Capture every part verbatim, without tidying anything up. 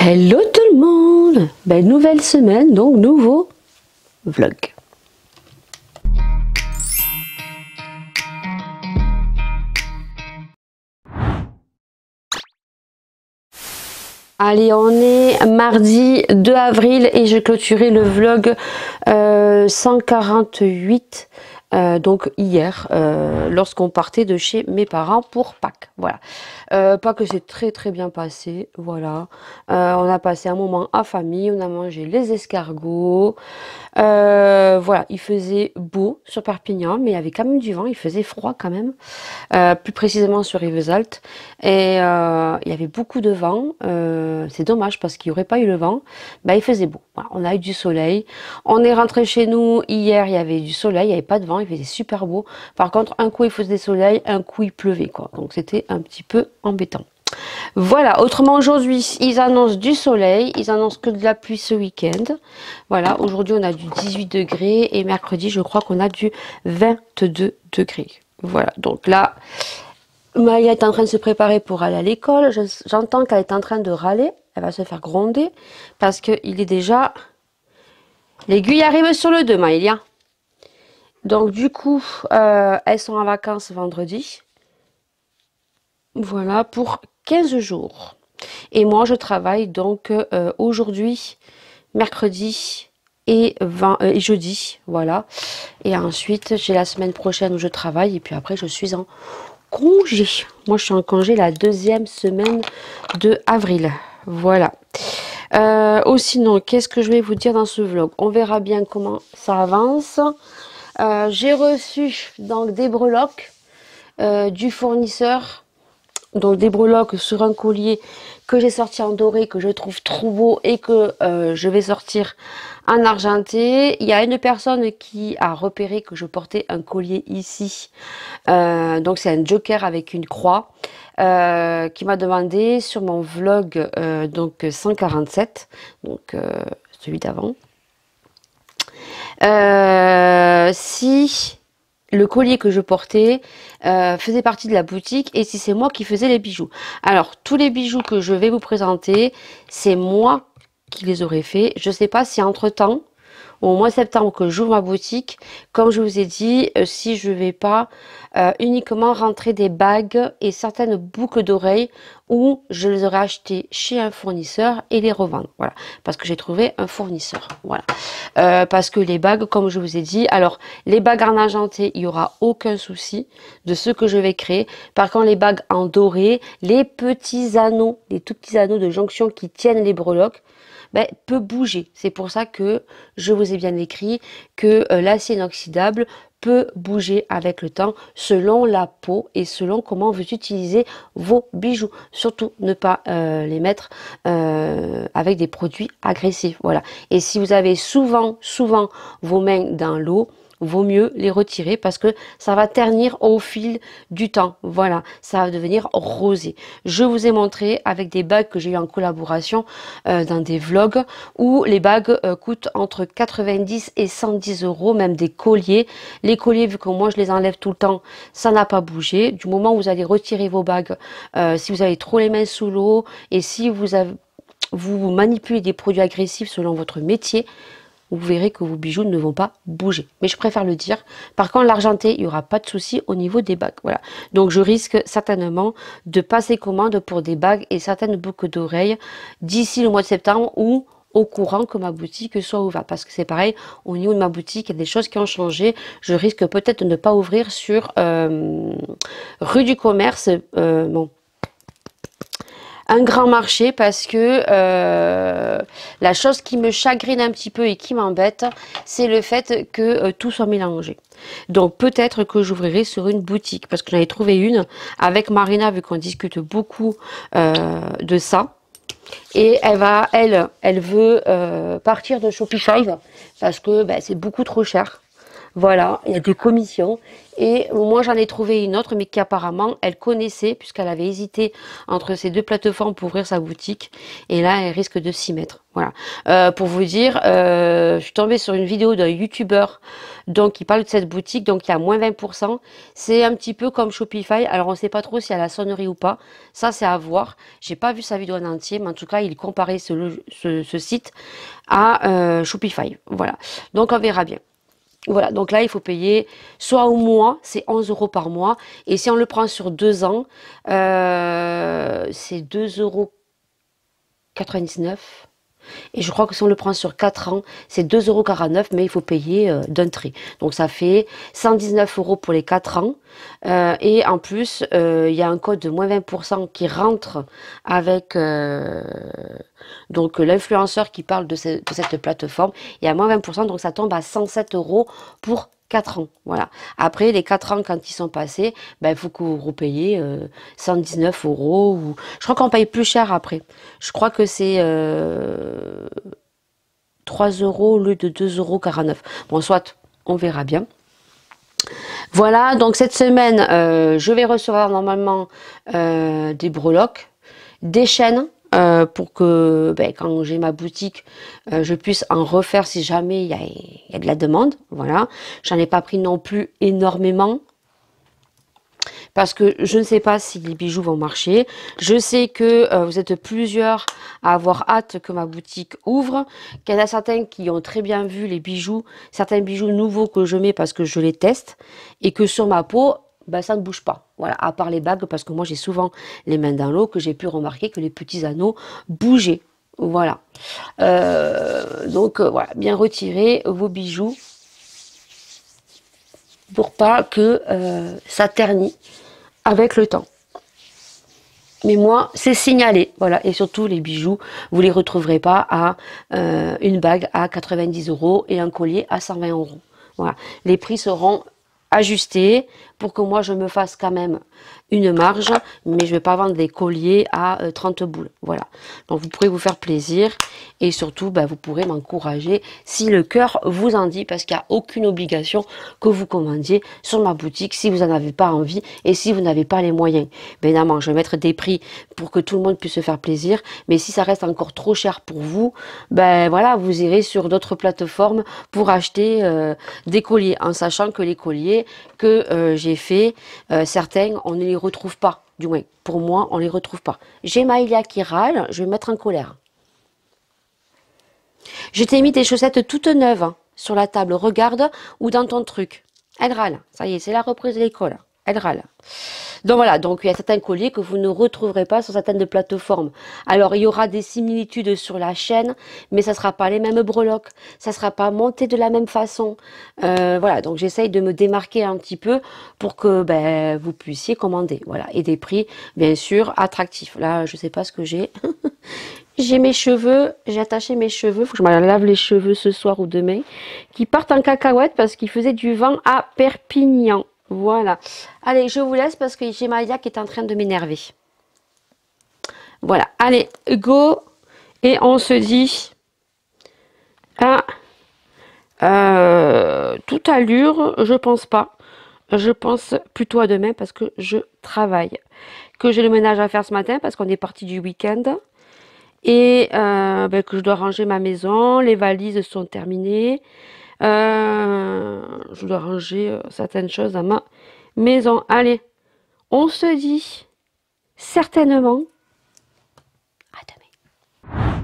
Hello tout le monde, ben, nouvelle semaine, donc nouveau vlog. Allez, on est mardi deux avril et j'ai clôturé le vlog euh, cent quarante-huit. Euh, donc hier, euh, lorsqu'on partait de chez mes parents pour Pâques. Voilà. Euh, Pâques s'est très très bien passé. Voilà. Euh, on a passé un moment en famille, on a mangé les escargots. Euh, voilà, il faisait beau sur Perpignan, mais il y avait quand même du vent, il faisait froid quand même. Euh, plus précisément sur Rivesaltes. Et euh, il y avait beaucoup de vent. Euh, C'est dommage parce qu'il n'y aurait pas eu le vent. Bah, il faisait beau. Voilà, on a eu du soleil. On est rentré chez nous hier, il y avait du soleil, il n'y avait pas de vent, il faisait super beau. Par contre, un coup il faisait soleil, un coup il pleuvait, quoi. Donc c'était un petit peu embêtant. Voilà, autrement aujourd'hui, ils annoncent du soleil, ils annoncent que de la pluie ce week-end. Voilà, aujourd'hui on a du dix-huit degrés et mercredi je crois qu'on a du vingt-deux degrés. Voilà, donc là, Maya est en train de se préparer pour aller à l'école. J'entends qu'elle est en train de râler, elle va se faire gronder parce qu'il est déjà... L'aiguille arrive sur le deux, Maëlia. Donc du coup, euh, elles sont en vacances vendredi. Voilà, pour quinze jours. Et moi, je travaille donc euh, aujourd'hui, mercredi et, vingt, euh, et jeudi. Voilà. Et ensuite, j'ai la semaine prochaine où je travaille. Et puis après, je suis en congé. Moi, je suis en congé la deuxième semaine de avril. Voilà. Euh, oh, sinon, qu'est-ce que je vais vous dire dans ce vlog? On verra bien comment ça avance. Euh, j'ai reçu donc des breloques euh, du fournisseur. Donc des breloques sur un collier que j'ai sorti en doré, que je trouve trop beau et que euh, je vais sortir en argenté. Il y a une personne qui a repéré que je portais un collier ici. Euh, donc c'est un joker avec une croix. Euh, qui m'a demandé sur mon vlog euh, donc cent quarante-sept, donc euh, celui d'avant, euh, si le collier que je portais euh, faisait partie de la boutique et si c'est moi qui faisais les bijoux. Alors tous les bijoux que je vais vous présenter, c'est moi qui les aurais fait. Je ne sais pas si entre temps au mois de septembre que j'ouvre ma boutique, comme je vous ai dit, euh, si je ne vais pas euh, uniquement rentrer des bagues et certaines boucles d'oreilles où je les aurais achetées chez un fournisseur et les revendre. Voilà, parce que j'ai trouvé un fournisseur. Voilà, euh, parce que les bagues, comme je vous ai dit, alors les bagues en argenté, il n'y aura aucun souci de ce que je vais créer. Par contre, les bagues en doré, les petits anneaux, les tout petits anneaux de jonction qui tiennent les breloques, ben, peut bouger. C'est pour ça que je vous ai bien écrit que euh, l'acier inoxydable peut bouger avec le temps selon la peau et selon comment vous utilisez vos bijoux. Surtout ne pas euh, les mettre euh, avec des produits agressifs. Voilà. Et si vous avez souvent, souvent vos mains dans l'eau, vaut mieux les retirer parce que ça va ternir au fil du temps. Voilà, ça va devenir rosé. Je vous ai montré avec des bagues que j'ai eu en collaboration euh, dans des vlogs où les bagues euh, coûtent entre quatre-vingt-dix et cent dix euros, même des colliers. Les colliers, vu que moi je les enlève tout le temps, ça n'a pas bougé. Du moment où vous allez retirer vos bagues, euh, si vous avez trop les mains sous l'eau et si vous avez, vous manipulez des produits agressifs selon votre métier, vous verrez que vos bijoux ne vont pas bouger. Mais je préfère le dire. Par contre, l'argenté, il n'y aura pas de souci au niveau des bagues. Voilà. Donc, je risque certainement de passer commande pour des bagues et certaines boucles d'oreilles d'ici le mois de septembre ou au courant que ma boutique soit ouverte. Parce que c'est pareil, au niveau de ma boutique, il y a des choses qui ont changé. Je risque peut-être de ne pas ouvrir sur euh, rue du Commerce. Euh, bon. Un grand marché parce que euh, la chose qui me chagrine un petit peu et qui m'embête, c'est le fait que euh, tout soit mélangé. Donc peut-être que j'ouvrirai sur une boutique parce que j'en ai trouvé une avec Marina vu qu'on discute beaucoup euh, de ça. Et elle va, elle, elle veut euh, partir de Shopify parce que ben, c'est beaucoup trop cher. Voilà, il y a des commissions. Et moi, j'en ai trouvé une autre, mais qui apparemment, elle connaissait, puisqu'elle avait hésité entre ces deux plateformes pour ouvrir sa boutique. Et là, elle risque de s'y mettre. Voilà. Euh, pour vous dire, euh, je suis tombée sur une vidéo d'un youtubeur donc qui parle de cette boutique, donc il y a moins vingt pour cent. C'est un petit peu comme Shopify. Alors, on ne sait pas trop si elle a la sonnerie ou pas. Ça, c'est à voir. J'ai pas vu sa vidéo en entier, mais en tout cas, il comparait ce, ce, ce site à euh, Shopify. Voilà. Donc, on verra bien. Voilà, donc là, il faut payer soit au mois, c'est onze euros par mois. Et si on le prend sur deux ans, euh, c'est deux euros quatre-vingt-dix-neuf. Et je crois que si on le prend sur quatre ans, c'est deux euros quarante-neuf, mais il faut payer euh, d'un trait. Donc ça fait cent dix-neuf euros pour les quatre ans. Euh, et en plus, euh, il y a un code de moins vingt pour cent qui rentre avec euh, donc l'influenceur qui parle de, ce, de cette plateforme. Il y a moins vingt pour cent, donc ça tombe à cent sept euros pour quatre ans. Voilà. Après, les quatre ans, quand ils sont passés, ben, il faut que vous repayiez euh, cent dix-neuf euros. Ou... Je crois qu'on paye plus cher après. Je crois que c'est euh, trois euros au lieu de deux euros quarante-neuf. Bon, soit, on verra bien. Voilà, donc cette semaine, euh, je vais recevoir normalement euh, des breloques, des chaînes, euh, pour que ben, quand j'ai ma boutique, euh, je puisse en refaire si jamais il y a, y a de la demande. Voilà, j'en ai pas pris non plus énormément. Parce que je ne sais pas si les bijoux vont marcher. Je sais que euh, vous êtes plusieurs à avoir hâte que ma boutique ouvre. Qu'il y en a certains qui ont très bien vu les bijoux, certains bijoux nouveaux que je mets parce que je les teste. Et que sur ma peau, ben, ça ne bouge pas. Voilà, à part les bagues, parce que moi j'ai souvent les mains dans l'eau, que j'ai pu remarquer que les petits anneaux bougeaient. Voilà. Euh, donc euh, voilà, bien retirer vos bijoux pour pas que euh, ça ternit avec le temps. Mais moi, c'est signalé. Voilà. Et surtout, les bijoux, vous les retrouverez pas à euh, une bague à quatre-vingt-dix euros et un collier à cent vingt euros. Voilà. Les prix seront ajustés pour que moi, je me fasse quand même une marge. Mais je ne vais pas vendre des colliers à euh, trente boules. Voilà. Donc, vous pourrez vous faire plaisir. Et surtout, ben, vous pourrez m'encourager si le cœur vous en dit. Parce qu'il n'y a aucune obligation que vous commandiez sur ma boutique si vous n'en avez pas envie et si vous n'avez pas les moyens. Bien évidemment, je vais mettre des prix pour que tout le monde puisse se faire plaisir. Mais si ça reste encore trop cher pour vous, ben voilà, vous irez sur d'autres plateformes pour acheter euh, des colliers. En sachant que les colliers que euh, j'ai fait, euh, certains, on ne les retrouve pas. Du moins, pour moi, on ne les retrouve pas. J'ai Maïlia qui râle, je vais me mettre en colère. Je t'ai mis des chaussettes toutes neuves hein, sur la table. Regarde ou dans ton truc. Elle râle. Ça y est, c'est la reprise de l'école. Elle râle. Donc voilà, donc il y a certains colliers que vous ne retrouverez pas sur certaines plateformes. Alors il y aura des similitudes sur la chaîne, mais ça ne sera pas les mêmes breloques, ça ne sera pas monté de la même façon. Euh, voilà, donc j'essaye de me démarquer un petit peu pour que ben, vous puissiez commander. Voilà, et des prix bien sûr attractifs. Là, je ne sais pas ce que j'ai. J'ai mes cheveux, j'ai attaché mes cheveux, il faut que je me lave les cheveux ce soir ou demain, qui partent en cacahuète parce qu'il faisait du vent à Perpignan. Voilà. Allez, je vous laisse parce que j'ai Maïlia qui est en train de m'énerver. Voilà. Allez, go. Et on se dit à euh, toute allure, je pense pas. Je pense plutôt à demain parce que je travaille. Que j'ai le ménage à faire ce matin parce qu'on est parti du week-end. Et euh, ben, que je dois ranger ma maison. Les valises sont terminées. Euh, je dois ranger euh, certaines choses dans ma maison. Allez, on se dit certainement à demain.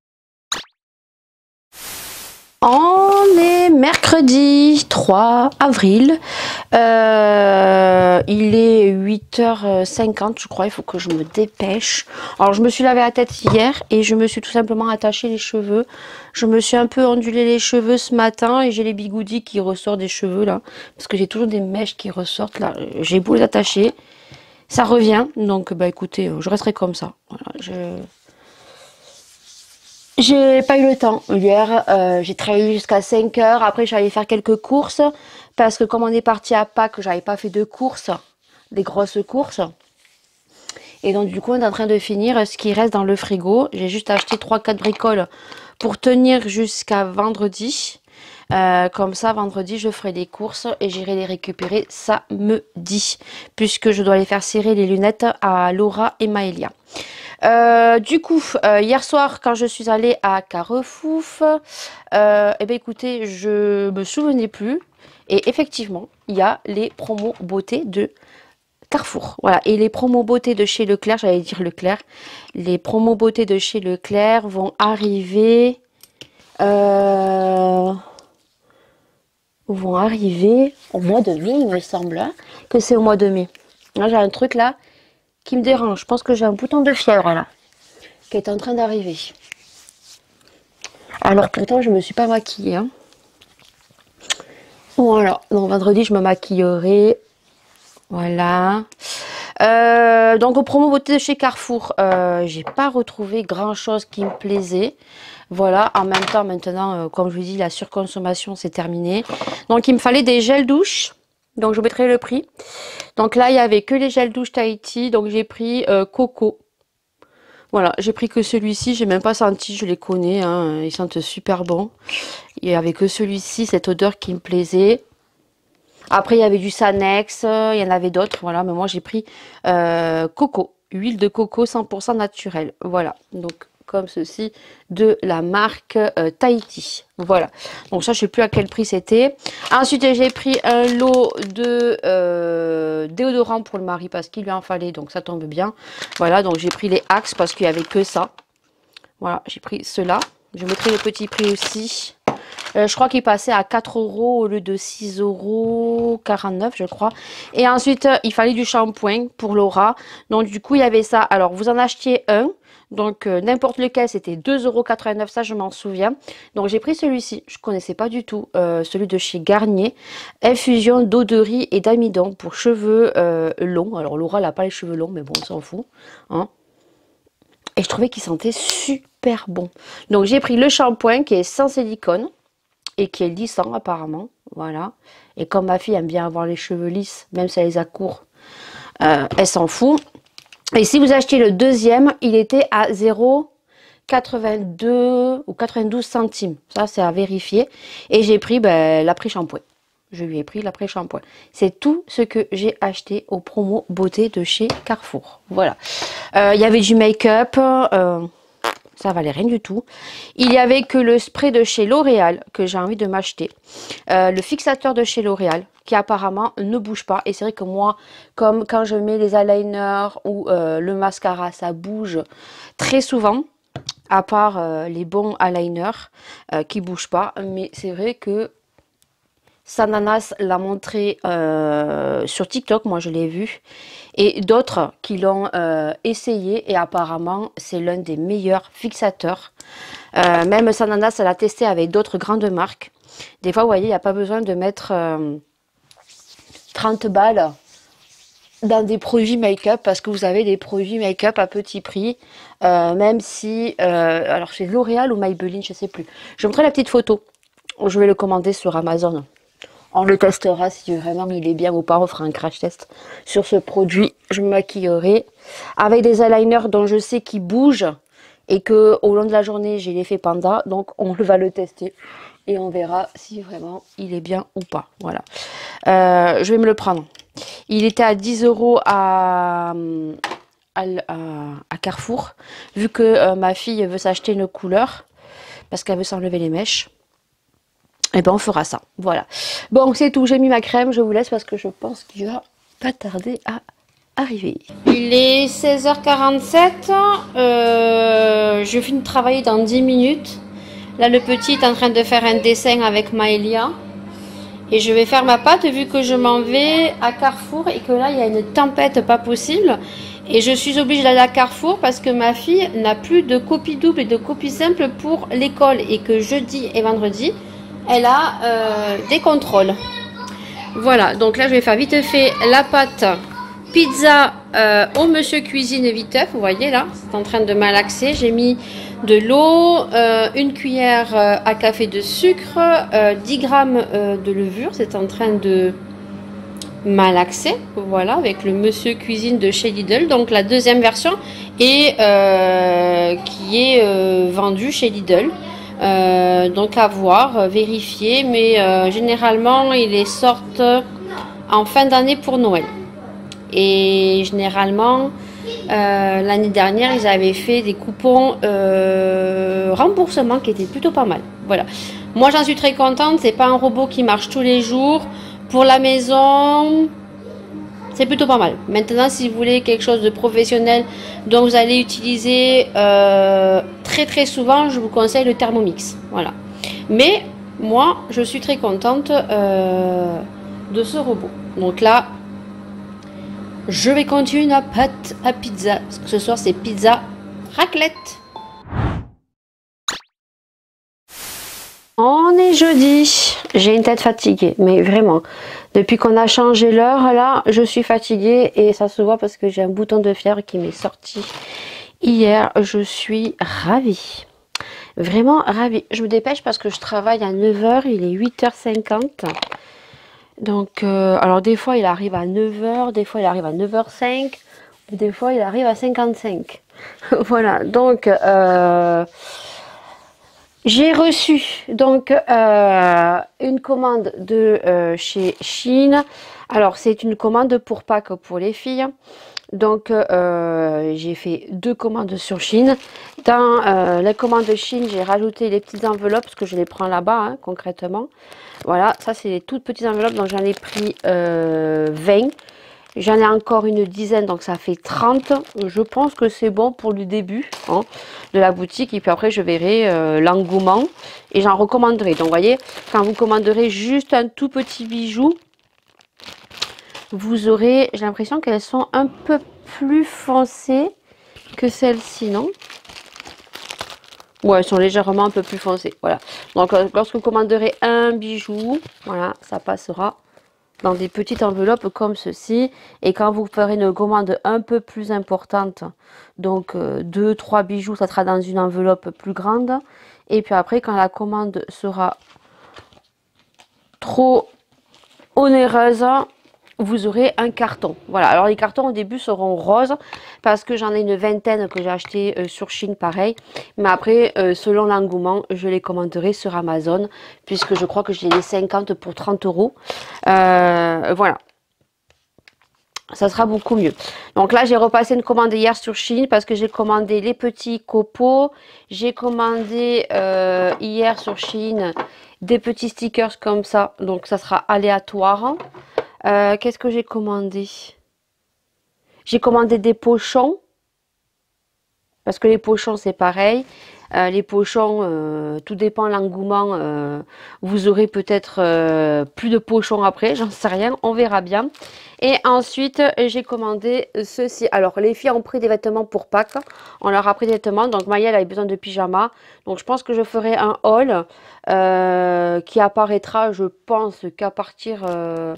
On est mercredi trois avril. Euh, il est huit heures cinquante, je crois. Il faut que je me dépêche. Alors, je me suis lavé la tête hier et je me suis tout simplement attaché les cheveux. Je me suis un peu ondulé les cheveux ce matin et j'ai les bigoudis qui ressortent des cheveux là. Parce que j'ai toujours des mèches qui ressortent là. J'ai beau les attacher, ça revient. Donc, bah écoutez, je resterai comme ça. Voilà, je... J'ai pas eu le temps hier, euh, j'ai travaillé jusqu'à cinq heures, après j'allais faire quelques courses, parce que comme on est parti à Pâques, j'avais pas fait de courses, des grosses courses. Et donc du coup on est en train de finir ce qui reste dans le frigo. J'ai juste acheté trois quatre bricoles pour tenir jusqu'à vendredi. Euh, comme ça, vendredi, je ferai les courses et j'irai les récupérer samedi, puisque je dois les faire serrer les lunettes à Laura et Maëlia. Euh, du coup, euh, hier soir, quand je suis allée à Carrefour, euh, eh bien, écoutez, je me souvenais plus. Et effectivement, il y a les promos beauté de Carrefour. Voilà. Et les promos beauté de chez Leclerc, j'allais dire Leclerc, les promos beauté de chez Leclerc vont arriver... Euh, vont arriver au mois de mai, il me semble, hein, que c'est au mois de mai. Là, j'ai un truc là qui me dérange. Je pense que j'ai un bouton de fièvre là, qui est en train d'arriver. Alors pourtant, je me suis pas maquillée. Hein. Voilà, donc vendredi, je me maquillerai. Voilà. Euh, donc au promo beauté de chez Carrefour, euh, j'ai pas retrouvé grand chose qui me plaisait. Voilà, en même temps maintenant, euh, comme je vous dis, la surconsommation c'est terminé. Donc il me fallait des gels douche, donc je vous mettrai le prix. Donc là il y avait que les gels douche Tahiti, donc j'ai pris euh, Coco. Voilà, j'ai pris que celui-ci, j'ai même pas senti, je les connais, hein, ils sentent super bon. Il y avait que celui-ci, cette odeur qui me plaisait. Après, il y avait du Sanex, il y en avait d'autres, voilà. Mais moi, j'ai pris euh, coco, huile de coco cent pour cent naturelle. Voilà, donc comme ceci, de la marque euh, Tahiti. Voilà, donc ça, je sais plus à quel prix c'était. Ensuite, j'ai pris un lot de euh, déodorant pour le mari parce qu'il lui en fallait, donc ça tombe bien. Voilà, donc j'ai pris les Axe parce qu'il n'y avait que ça. Voilà, j'ai pris ceux-là. Je mettrai le petit prix aussi. Euh, je crois qu'il passait à quatre euros au lieu de six euros quarante-neuf, je crois. Et ensuite, euh, il fallait du shampoing pour Laura. Donc, du coup, il y avait ça. Alors, vous en achetiez un. Donc, euh, n'importe lequel, c'était deux euros quatre-vingt-neuf. Ça, je m'en souviens. Donc, j'ai pris celui-ci. Je ne connaissais pas du tout. Euh, celui de chez Garnier. Infusion d'eau de riz et d'amidon pour cheveux euh, longs. Alors, Laura, elle n'a pas les cheveux longs, mais bon, on s'en fout. Hein. Et je trouvais qu'il sentait super bon. Donc, j'ai pris le shampoing qui est sans silicone. Et qui est lissant apparemment, voilà. Et comme ma fille aime bien avoir les cheveux lisses, même si elle les a courts, euh, elle s'en fout. Et si vous achetez le deuxième, il était à zéro virgule quatre-vingt-deux ou quatre-vingt-douze centimes. Ça, c'est à vérifier. Et j'ai pris ben, l'après-shampoing. Je lui ai pris l'après-shampoing. C'est tout ce que j'ai acheté au promo beauté de chez Carrefour. Voilà. Euh, il y avait du make-up... Euh, ça valait rien du tout. Il y avait que le spray de chez L'Oréal que j'ai envie de m'acheter. Euh, le fixateur de chez L'Oréal qui apparemment ne bouge pas. Et c'est vrai que moi, comme quand je mets les eyeliners ou euh, le mascara, ça bouge très souvent. À part euh, les bons eyeliners euh, qui ne bougent pas. Mais c'est vrai que Sananas l'a montré euh, sur TikTok, moi je l'ai vu, et d'autres qui l'ont euh, essayé et apparemment c'est l'un des meilleurs fixateurs. Euh, même Sananas, elle a testé avec d'autres grandes marques. Des fois, vous voyez, il n'y a pas besoin de mettre euh, trente balles dans des produits make-up parce que vous avez des produits make-up à petit prix, euh, même si, euh, alors c'est L'Oréal ou Maybelline, je ne sais plus. Je vous montrerai la petite photo, je vais le commander sur Amazon. On le testera si vraiment il est bien ou pas. On fera un crash test sur ce produit. Je me maquillerai avec des eyeliners dont je sais qu'ils bougent et que au long de la journée j'ai l'effet panda. Donc on va le tester et on verra si vraiment il est bien ou pas. Voilà. Euh, je vais me le prendre. Il était à dix euros à, à, à Carrefour. Vu que euh, ma fille veut s'acheter une couleur parce qu'elle veut s'enlever les mèches. Et eh ben on fera ça, voilà. Bon, c'est tout, j'ai mis ma crème, je vous laisse parce que je pense qu'il va pas tarder à arriver. Il est seize heures quarante-sept, euh, je finis de travailler dans dix minutes. Là, le petit est en train de faire un dessin avec Maëlia. Et je vais faire ma pâte vu que je m'en vais à Carrefour et que là, il y a une tempête pas possible. Et je suis obligée d'aller à Carrefour parce que ma fille n'a plus de copie double et de copie simple pour l'école. Et que jeudi et vendredi, elle a euh, des contrôles. Voilà, donc là je vais faire vite fait la pâte pizza euh, au monsieur cuisine vite. Vous voyez là, c'est en train de malaxer. J'ai mis de l'eau, euh, une cuillère euh, à café de sucre, euh, dix grammes euh, de levure. C'est en train de malaxer. Voilà, avec le monsieur cuisine de chez Lidl. Donc la deuxième version et euh, qui est euh, vendue chez Lidl. Euh, donc à voir, euh, vérifier, mais euh, généralement ils les sortent en fin d'année pour Noël. Et généralement, euh, l'année dernière, ils avaient fait des coupons euh, remboursement qui étaient plutôt pas mal. Voilà. Moi, j'en suis très contente. C'est pas un robot qui marche tous les jours. Pour la maison, c'est plutôt pas mal. Maintenant, si vous voulez quelque chose de professionnel dont vous allez utiliser euh, très très souvent, je vous conseille le Thermomix. Voilà. Mais moi, je suis très contente euh, de ce robot. Donc là, je vais continuer la pâte à pizza. Parce que ce soir, c'est pizza raclette. On est jeudi. J'ai une tête fatiguée. Mais vraiment. Depuis qu'on a changé l'heure, là, je suis fatiguée. Et ça se voit parce que j'ai un bouton de fièvre qui m'est sorti hier. Je suis ravie. Vraiment ravie. Je me dépêche parce que je travaille à neuf heures. Il est huit heures cinquante. Donc, euh, alors des fois il arrive à neuf heures, des fois il arrive à neuf heures cinq, des fois il arrive à cinquante-cinq. Voilà, donc euh, j'ai reçu donc euh, une commande de euh, chez Shein. Alors c'est une commande pour Pâques pour les filles. Donc euh, j'ai fait deux commandes sur Shein. Dans euh, les commandes de Shein, j'ai rajouté les petites enveloppes parce que je les prends là-bas hein, concrètement. Voilà, ça c'est les toutes petites enveloppes, donc j'en ai pris euh, vingt. J'en ai encore une dizaine, donc ça fait trente. Je pense que c'est bon pour le début hein, de la boutique. Et puis après, je verrai euh, l'engouement et j'en recommanderai. Donc, vous voyez, quand vous commanderez juste un tout petit bijou, vous aurez, j'ai l'impression qu'elles sont un peu plus foncées que celles-ci, non? Ouais, elles sont légèrement un peu plus foncées. Voilà. Donc, euh, lorsque vous commanderez un bijou, voilà, ça passera dans des petites enveloppes comme ceci. Et quand vous ferez une commande un peu plus importante, donc euh, deux trois bijoux, ça sera dans une enveloppe plus grande. Et puis après, quand la commande sera trop onéreuse, vous aurez un carton. Voilà, alors les cartons au début seront roses parce que j'en ai une vingtaine que j'ai acheté euh, sur Shein pareil. Mais après, euh, selon l'engouement, je les commanderai sur Amazon puisque je crois que j'ai les cinquante pour trente euros. Euh, voilà. Ça sera beaucoup mieux. Donc là, j'ai repassé une commande hier sur Shein parce que j'ai commandé les petits copeaux. J'ai commandé euh, hier sur Shein des petits stickers comme ça. Donc ça sera aléatoire. Euh, Qu'est-ce que j'ai commandé? J'ai commandé des pochons. Parce que les pochons, c'est pareil. Euh, les pochons, euh, tout dépend de l'engouement. Euh, vous aurez peut-être euh, plus de pochons après. J'en sais rien. On verra bien. Et ensuite, j'ai commandé ceci. Alors, les filles ont pris des vêtements pour Pâques. On leur a pris des vêtements. Donc, Maya, elle avait besoin de pyjama. Donc, je pense que je ferai un haul euh, qui apparaîtra, je pense, qu'à partir... Euh,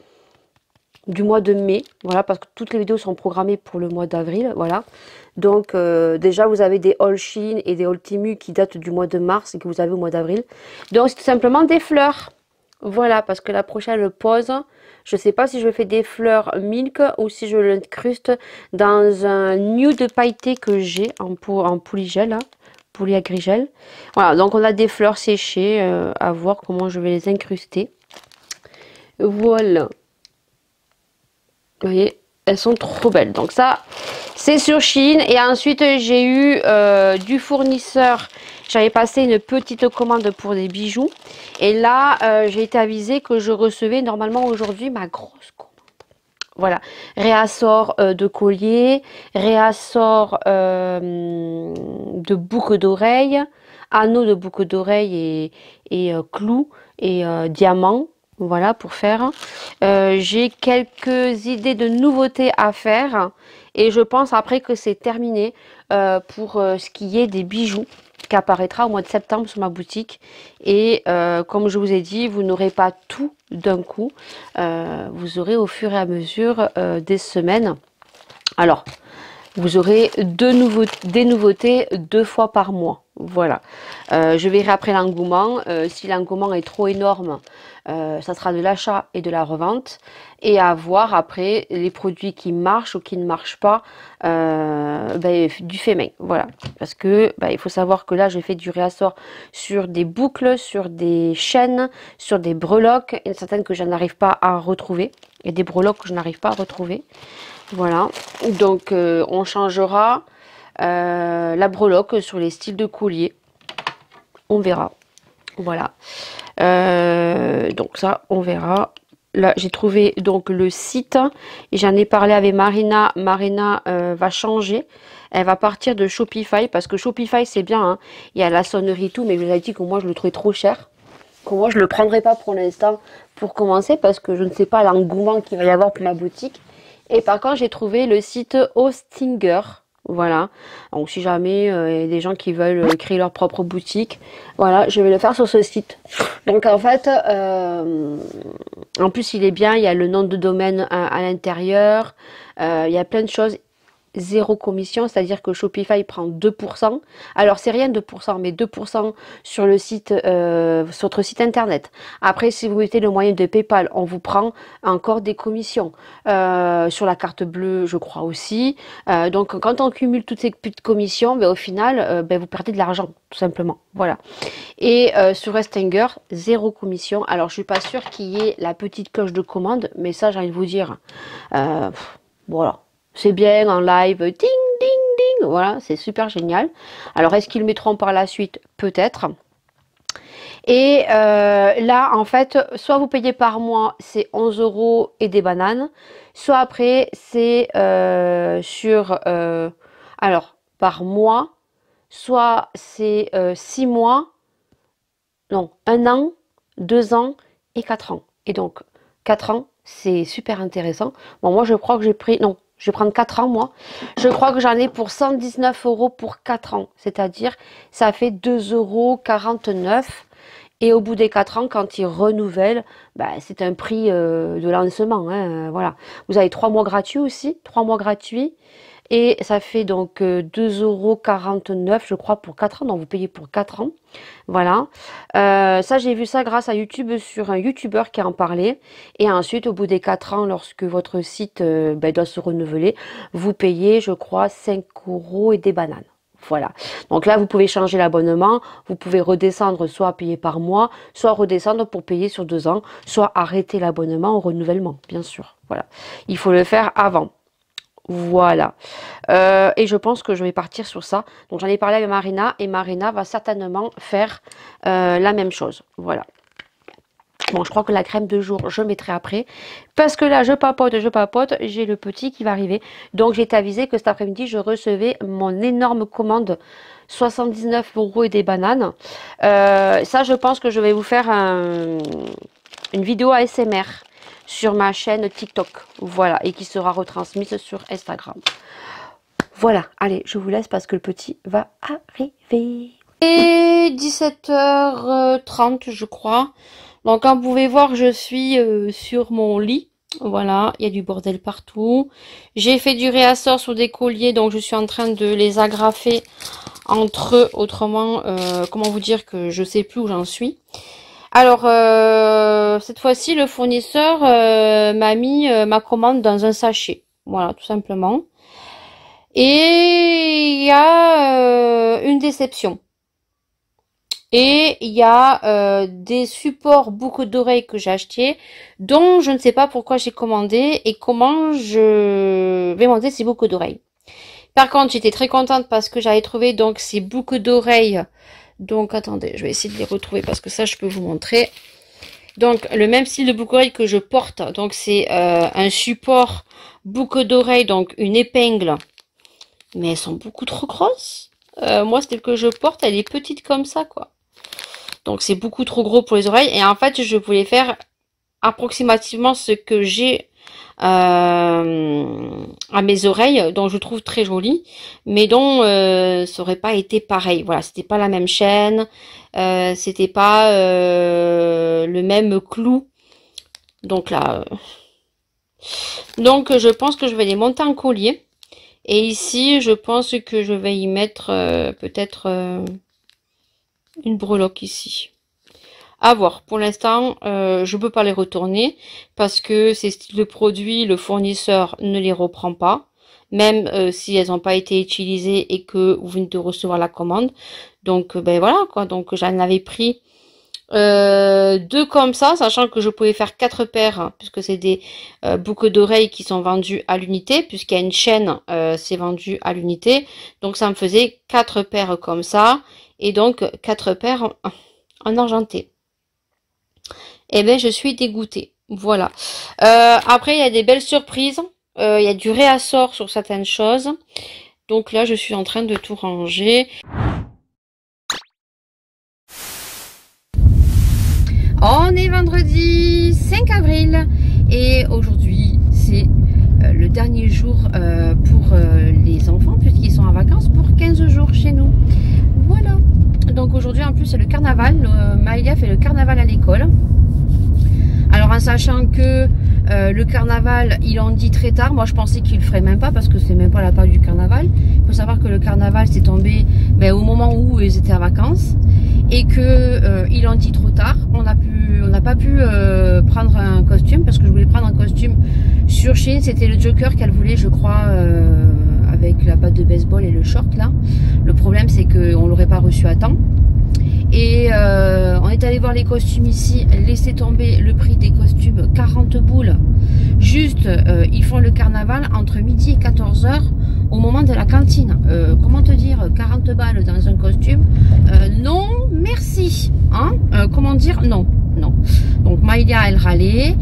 du mois de mai, voilà, parce que toutes les vidéos sont programmées pour le mois d'avril, voilà. Donc euh, déjà vous avez des hauls Shein et des hauls Temu qui datent du mois de mars et que vous avez au mois d'avril. Donc c'est tout simplement des fleurs, voilà, parce que la prochaine pause, je sais pas si je fais des fleurs milk ou si je l'incruste dans un nude pailleté que j'ai en, en pouligel, hein, polyagrigel. Voilà, donc on a des fleurs séchées, euh, à voir comment je vais les incruster. Voilà. Vous voyez, elles sont trop belles. Donc ça, c'est sur Shein. Et ensuite, j'ai eu euh, du fournisseur. J'avais passé une petite commande pour des bijoux. Et là, euh, j'ai été avisée que je recevais normalement aujourd'hui ma grosse commande. Voilà, réassort euh, de collier, réassort euh, de boucles d'oreilles, anneaux de boucles d'oreilles et, et euh, clous et euh, diamants. Voilà, pour faire. Euh, j'ai quelques idées de nouveautés à faire. Et je pense après que c'est terminé euh, pour euh, ce qui est des bijoux qui apparaîtra au mois de septembre sur ma boutique. Et euh, comme je vous ai dit, vous n'aurez pas tout d'un coup. Euh, vous aurez au fur et à mesure euh, des semaines. Alors, Vous aurez deux nouveaux, des nouveautés deux fois par mois. Voilà. Euh, je verrai après l'engouement. Euh, si l'engouement est trop énorme, euh, ça sera de l'achat et de la revente. Et à voir après les produits qui marchent ou qui ne marchent pas euh, ben, du fait main. Voilà. Parce que ben, il faut savoir que là, je fais du réassort sur des boucles, sur des chaînes, sur des breloques. Il y en a certaines que je n'arrive pas à retrouver. Et des breloques que je n'arrive pas à retrouver. Voilà, donc euh, on changera euh, la breloque sur les styles de collier. On verra. Voilà. Euh, donc ça, on verra. Là, j'ai trouvé donc le site et j'en ai parlé avec Marina. Marina euh, va changer. Elle va partir de Shopify parce que Shopify, c'est bien. Hein. Il y a la sonnerie et tout, mais je vous ai dit que moi, je le trouvais trop cher. Que moi, je ne le prendrai pas pour l'instant pour commencer parce que je ne sais pas l'engouement qu'il va y avoir pour ma boutique. Et par contre, j'ai trouvé le site Hostinger. Voilà. Donc, si jamais euh, il y a des gens qui veulent euh, créer leur propre boutique, voilà, je vais le faire sur ce site. Donc, en fait, euh, en plus, il est bien. Il y a le nom de domaine à, à l'intérieur. Euh, il y a plein de choses. Zéro commission, c'est-à-dire que Shopify prend deux pour cent. Alors, c'est rien deux pour cent, mais deux pour cent sur le site, euh, sur votre site internet. Après, si vous mettez le moyen de PayPal, on vous prend encore des commissions. Euh, sur la carte bleue, je crois aussi. Euh, donc, quand on cumule toutes ces petites commissions, ben, au final, euh, ben, vous perdez de l'argent, tout simplement. Voilà. Et euh, sur Hostinger, zéro commission. Alors, je suis pas sûre qu'il y ait la petite cloche de commande, mais ça, j'ai envie de vous dire. Euh, pff, voilà. C'est bien en live, ding, ding, ding, voilà, c'est super génial. Alors, est-ce qu'ils le mettront par la suite? Peut-être. Et euh, là, en fait, soit vous payez par mois, c'est onze euros et des bananes, soit après, c'est euh, sur, euh, alors, par mois, soit c'est euh, six mois, non, un an, deux ans et quatre ans. Et donc, quatre ans, c'est super intéressant. Bon, moi, je crois que j'ai pris, non, je vais prendre quatre ans, moi. Je crois que j'en ai pour cent dix-neuf euros pour quatre ans. C'est-à-dire, ça fait deux euros quarante-neuf. Et au bout des quatre ans, quand ils renouvellent, bah, c'est un prix euh, de lancement. Hein, voilà. Vous avez trois mois gratuits aussi. trois mois gratuits. Et ça fait donc euh, deux euros quarante-neuf, je crois, pour quatre ans. Donc, vous payez pour quatre ans. Voilà. Euh, ça, j'ai vu ça grâce à YouTube sur un YouTuber qui en parlait. Et ensuite, au bout des quatre ans, lorsque votre site euh, ben, doit se renouveler, vous payez, je crois, cinq euros et des bananes. Voilà. Donc là, vous pouvez changer l'abonnement. Vous pouvez redescendre, soit payer par mois, soit redescendre pour payer sur deux ans, soit arrêter l'abonnement au renouvellement, bien sûr. Voilà. Il faut le faire avant. Voilà. Euh, et je pense que je vais partir sur ça. Donc, j'en ai parlé avec Marina. Et Marina va certainement faire euh, la même chose. Voilà. Bon, je crois que la crème de jour, je mettrai après. Parce que là, je papote, je papote. J'ai le petit qui va arriver. Donc, j'ai été avisée que cet après-midi, je recevais mon énorme commande. soixante-dix-neuf euros et des bananes. Euh, ça, je pense que je vais vous faire un, une vidéo A S M R sur ma chaîne TikTok, voilà, et qui sera retransmise sur Instagram. Voilà, allez, je vous laisse parce que le petit va arriver. Et dix-sept heures trente, je crois. Donc, comme vous pouvez voir, je suis euh, sur mon lit. Voilà, il y a du bordel partout. J'ai fait du réassort sur des colliers, donc je suis en train de les agrafer entre eux. Autrement, euh, comment vous dire que je sais plus où j'en suis. Alors, euh, cette fois-ci, le fournisseur euh, m'a mis euh, ma commande dans un sachet. Voilà, tout simplement. Et il y a euh, une déception. Et il y a euh, des supports boucles d'oreilles que j'ai achetés, dont je ne sais pas pourquoi j'ai commandé et comment je vais monter ces boucles d'oreilles. Par contre, j'étais très contente parce que j'avais trouvé donc ces boucles d'oreilles. Donc, attendez, je vais essayer de les retrouver parce que ça, je peux vous montrer. Donc, le même style de boucle d'oreille que je porte. Donc, c'est euh, un support boucle d'oreille, donc une épingle. Mais elles sont beaucoup trop grosses. Euh, moi, celle que je porte, elle est petite comme ça, quoi. Donc, c'est beaucoup trop gros pour les oreilles. Et en fait, je voulais faire approximativement ce que j'ai euh, à mes oreilles, dont je trouve très joli, mais dont euh, ça aurait pas été pareil. Voilà, c'était pas la même chaîne, euh, c'était pas euh, le même clou. Donc là, euh... donc je pense que je vais les monter en collier Et ici, je pense que je vais y mettre euh, peut-être euh, une breloque ici. À voir. Pour l'instant, euh, je peux pas les retourner parce que ces styles de produits, le fournisseur ne les reprend pas, même euh, si elles n'ont pas été utilisées et que vous venez de recevoir la commande. Donc, ben voilà quoi. Donc, j'en avais pris euh, deux comme ça, sachant que je pouvais faire quatre paires, hein, puisque c'est des euh, boucles d'oreilles qui sont vendues à l'unité, puisqu'il y a une chaîne, euh, c'est vendu à l'unité. Donc, ça me faisait quatre paires comme ça, et donc quatre paires en, en argenté. Eh ben, je suis dégoûtée. Voilà. Euh, après, il y a des belles surprises. Euh, il y a du réassort sur certaines choses. Donc là, je suis en train de tout ranger. On est vendredi cinq avril. Et aujourd'hui, c'est euh, le dernier jour euh, pour euh, les enfants, puisqu'ils sont en vacances pour quinze jours chez nous. Voilà. Donc aujourd'hui, en plus, c'est le carnaval. Euh, Maëlia fait le carnaval à l'école. Alors en sachant que euh, le carnaval, ils l'ont dit très tard, moi je pensais qu'ils le feraient même pas parce que c'est même pas la période du carnaval. Il faut savoir que le carnaval s'est tombé ben, au moment où ils étaient en vacances et que euh, ils l'ont dit trop tard. On a pu, on n'a pas pu euh, prendre un costume parce que je voulais prendre un costume sur Shein. C'était le Joker qu'elle voulait, je crois, euh, avec la batte de baseball et le short là. Le problème c'est qu'on l'aurait pas reçu à temps. Et euh, on est allé voir les costumes ici, laissez tomber le prix des costumes, quarante boules. Juste, euh, ils font le carnaval entre midi et quatorze heures au moment de la cantine. Euh, comment te dire, quarante balles dans un costume, euh, non, merci. Hein euh, comment dire, non, non. Donc Maïlia, elle râlait.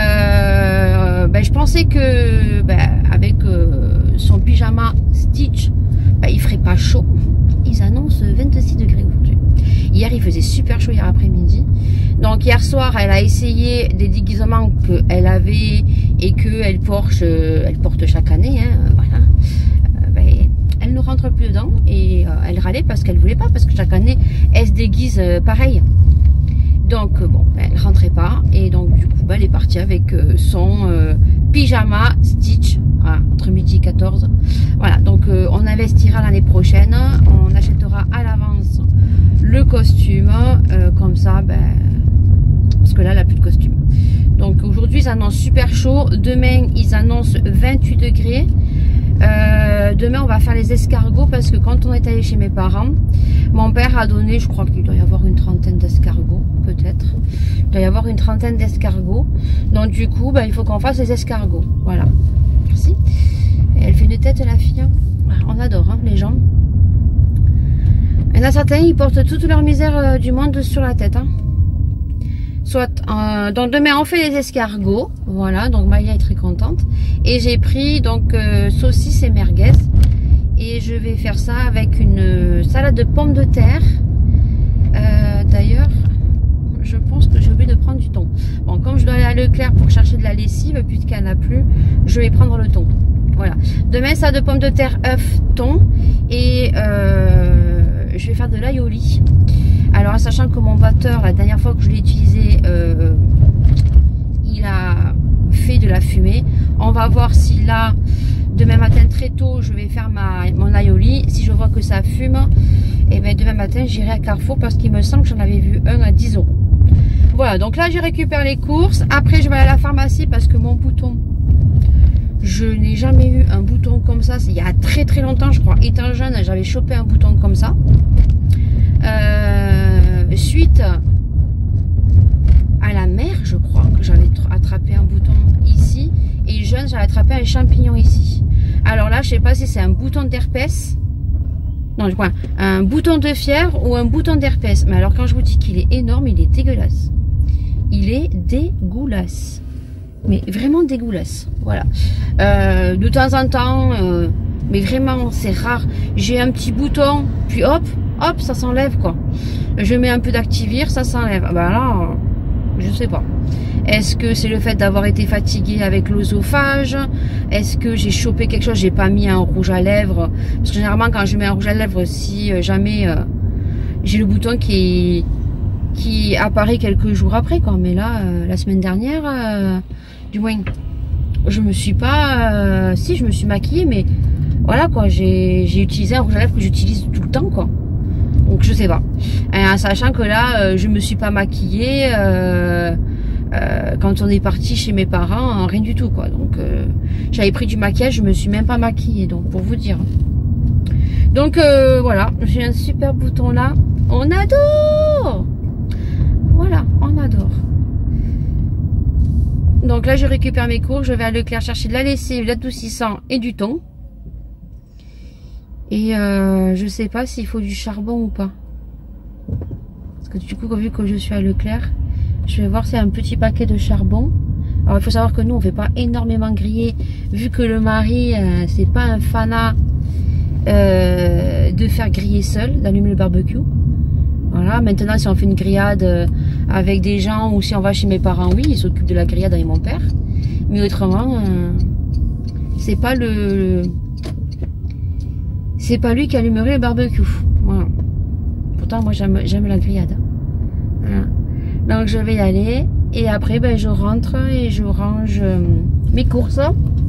Euh, ben, je pensais que ben, avec euh, son pyjama Stitch, ben, il ferait pas chaud. Ils annoncent vingt-six degrés aujourd'hui. Hier, il faisait super chaud hier après-midi. Donc hier soir, elle a essayé des déguisements qu'elle avait et qu'elle porte, elle porte chaque année. Hein, voilà. Euh, ben, elle ne rentre plus dedans et euh, elle râlait parce qu'elle voulait pas, parce que chaque année, elle se déguise euh, pareil. Donc bon, ben, elle rentrait pas et donc du coup, ben, elle est partie avec euh, son euh, pyjama Stitch. Voilà, entre midi et quatorze. Voilà, donc euh, on investira l'année prochaine. On achètera à l'avance le costume. Euh, comme ça, ben, parce que là, elle n'a plus de costume. Donc aujourd'hui, ils annoncent super chaud. Demain, ils annoncent vingt-huit degrés. Euh, demain, on va faire les escargots parce que quand on est allé chez mes parents, mon père a donné, je crois qu'il doit y avoir une trentaine d'escargots, peut-être. Il doit y avoir une trentaine d'escargots. Donc du coup, ben, il faut qu'on fasse les escargots. Voilà. Merci. Et elle fait une tête, la fille. On adore, hein, les gens. Il y en a certains, ils portent toute leur misère euh, du monde sur la tête. Hein. Soit, euh, donc demain, on fait les escargots. Voilà, donc Maya est très contente. Et j'ai pris donc euh, saucisse et merguez. Et je vais faire ça avec une euh, salade de pommes de terre. Euh, D'ailleurs, je pense que j'ai oublié de prendre du thon. Bon, comme je dois aller à Leclerc pour chercher de la lessive, puisqu'elle n'a plus, je vais prendre le thon. Voilà. Demain, ça de pommes de terre, œufs, thon. Et euh, je vais faire de l'aïoli. Alors, sachant que mon batteur, la dernière fois que je l'ai utilisé, euh, il a fait de la fumée. On va voir si là, demain matin très tôt, je vais faire ma, mon aioli. Si je vois que ça fume, et bien demain matin, j'irai à Carrefour parce qu'il me semble que j'en avais vu un à dix euros. Voilà, donc là, je récupère les courses. Après, je vais aller à la pharmacie parce que mon bouton, je n'ai jamais eu un bouton comme ça. Il y a très très longtemps, je crois, étant jeune, j'avais chopé un bouton comme ça. Euh, suite à la mer, je crois que j'avais attrapé un bouton ici. Et jeune, j'avais attrapé un champignon ici. Alors là, je sais pas si c'est un bouton d'herpès. Non, je crois un bouton de fièvre ou un bouton d'herpès. Mais alors, quand je vous dis qu'il est énorme, il est dégueulasse. Il est dégueulasse. Mais vraiment dégueulasse. Voilà. Euh, de temps en temps, euh, mais vraiment, c'est rare. J'ai un petit bouton, puis hop, hop, ça s'enlève quoi. Je mets un peu d'activir, ça s'enlève. Ben là, je sais pas. Est-ce que c'est le fait d'avoir été fatiguée avec l'œsophage? Est-ce que j'ai chopé quelque chose? J'ai pas mis un rouge à lèvres. Parce que généralement, quand je mets un rouge à lèvres, si euh, jamais euh, j'ai le bouton qui, qui apparaît quelques jours après, quoi. Mais là, euh, la semaine dernière, euh, du moins, je me suis pas... Euh, si, je me suis maquillée, mais voilà quoi, j'ai utilisé un rouge à lèvres que j'utilise tout le temps quoi. Donc je sais pas. Et, sachant que là, euh, je me suis pas maquillée euh, euh, quand on est parti chez mes parents, hein, rien du tout quoi. Donc euh, j'avais pris du maquillage, je me suis même pas maquillée, donc pour vous dire. Donc euh, voilà, j'ai un super bouton là. On adore. Voilà, on adore. Donc là, je récupère mes cours, je vais à Leclerc chercher de la lessive, de l'adoucissant et du thon. Et euh, je sais pas s'il faut du charbon ou pas. Parce que du coup, vu que je suis à Leclerc, je vais voir si c'est un petit paquet de charbon. Alors il faut savoir que nous, on fait pas énormément griller, vu que le mari, euh, c'est pas un fanat euh, de faire griller seul, d'allumer le barbecue. Voilà, maintenant si on fait une grillade euh, avec des gens ou si on va chez mes parents, oui, ils s'occupent de la grillade avec mon père. Mais autrement, euh, c'est pas le... C'est pas lui qui allumerait le barbecue. Voilà. Pourtant, moi, j'aime la grillade. Voilà. Donc, je vais y aller. Et après, ben, je rentre et je range euh, mes courses.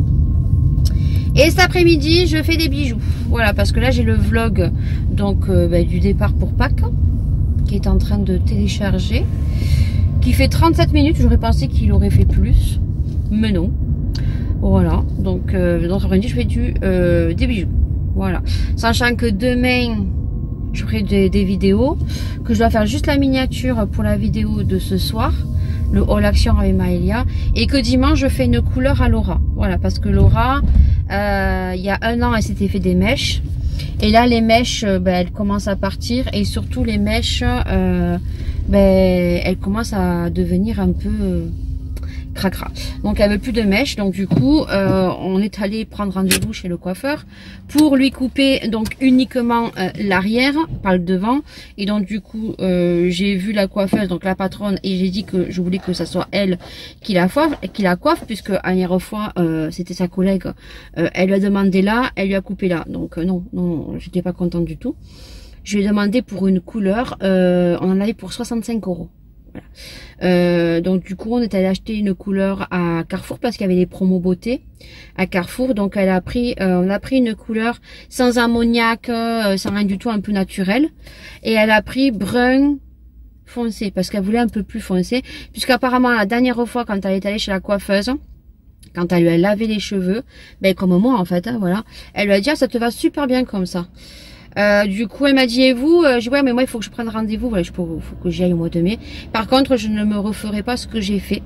Et cet après-midi, je fais des bijoux. Voilà, parce que là, j'ai le vlog donc euh, ben, du départ pour Pâques qui est en train de télécharger, qui fait trente-sept minutes. J'aurais pensé qu'il aurait fait plus, mais non. Voilà, donc euh, dans après-midi, je fais du, euh, des bijoux. Voilà, sachant que demain, je ferai des, des vidéos, que je dois faire juste la miniature pour la vidéo de ce soir, le haul action avec Maëlia, et que dimanche, je fais une couleur à Laura. Voilà, parce que Laura, euh, il y a un an, elle s'était fait des mèches. Et là, les mèches, ben, elles commencent à partir. Et surtout, les mèches, euh, ben, elles commencent à devenir un peu euh, cracra. Donc, elle veut plus de mèches. Donc, du coup, euh, on est allé prendre rendez-vous chez le coiffeur pour lui couper donc uniquement euh, l'arrière, pas le devant. Et donc, du coup, euh, j'ai vu la coiffeuse, donc la patronne, et j'ai dit que je voulais que ça soit elle qui la coiffe, qui la coiffe, puisque la dernière fois, euh, c'était sa collègue. Euh, elle lui a demandé là, elle lui a coupé là. Donc, euh, non, non, non, j'étais pas contente du tout. Je lui ai demandé pour une couleur, euh, on en avait pour soixante-cinq euros. Voilà. Euh, donc du coup on est allé acheter une couleur à Carrefour parce qu'il y avait des promos beauté à Carrefour. Donc elle a pris, euh, on a pris une couleur sans ammoniac, euh, sans rien du tout, un peu naturel. Et elle a pris brun foncé parce qu'elle voulait un peu plus foncé. Puisqu'apparemment la dernière fois quand elle est allée chez la coiffeuse, quand elle lui a lavé les cheveux, ben comme moi en fait, hein, voilà, elle lui a dit ah, ça te va super bien comme ça. Euh, du coup, elle m'a dit, et vous? euh, Je dis, ouais, mais moi, il faut que je prenne rendez-vous. Il faut, faut que j'y aille au mois de mai. Par contre, je ne me referai pas ce que j'ai fait.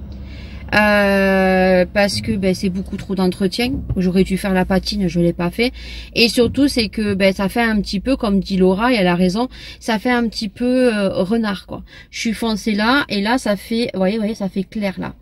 Euh, parce que ben, c'est beaucoup trop d'entretien. J'aurais dû faire la patine, je l'ai pas fait. Et surtout, c'est que ben, ça fait un petit peu, comme dit Laura, et elle a raison, ça fait un petit peu euh, renard, quoi. Je suis foncée là, et là, ça fait, vous voyez, vous voyez, ça fait clair, là.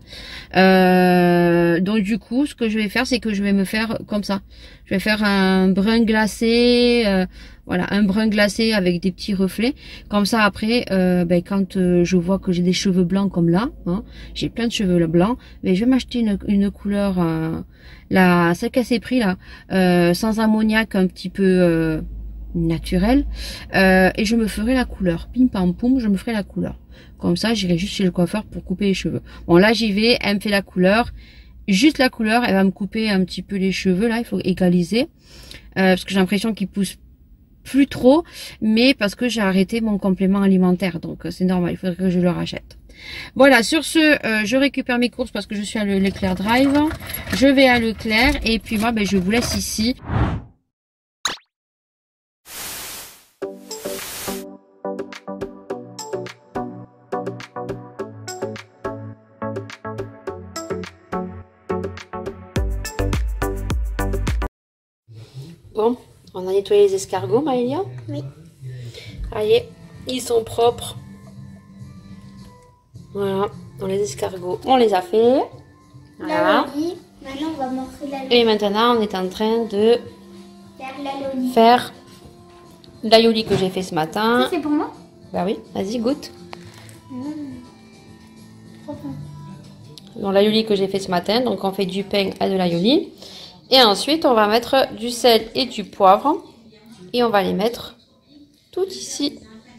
Euh, donc, du coup, ce que je vais faire, c'est que je vais me faire comme ça. Je vais faire un brun glacé, euh, voilà, un brun glacé avec des petits reflets. Comme ça, après, euh, ben, quand euh, je vois que j'ai des cheveux blancs comme là, hein, j'ai plein de cheveux blancs, mais je vais m'acheter une, une couleur, euh, la, celle qu'elle s'est pris là, euh, sans ammoniac, un petit peu euh, naturel, euh, et je me ferai la couleur. Pim pam poum, je me ferai la couleur. Comme ça, j'irai juste chez le coiffeur pour couper les cheveux. Bon, là, j'y vais, elle me fait la couleur. Juste la couleur, elle va me couper un petit peu les cheveux, là, il faut égaliser. Euh, parce que j'ai l'impression qu'ils poussent plus trop, mais parce que j'ai arrêté mon complément alimentaire. Donc, c'est normal, il faudrait que je le rachète. Voilà, sur ce, euh, je récupère mes courses parce que je suis à Leclerc Drive. Je vais à Leclerc et puis moi, ben, je vous laisse ici. Bon, on a nettoyé les escargots, Maëlia? Oui. Allez, ils sont propres. Voilà, on les escargots, on les a fait. Voilà. Loli. Maintenant, on va montrer la loli. Et maintenant, on est en train de Faire la loli. faire l'aïoli que j'ai fait ce matin. Ça, c'est pour moi? Bah oui, vas-y, goûte. Mmh. Trop bon. Donc l'aïoli que j'ai fait ce matin, donc on fait du pain à de l'aïoli. Et ensuite, on va mettre du sel et du poivre. Et on va les mettre tout ici.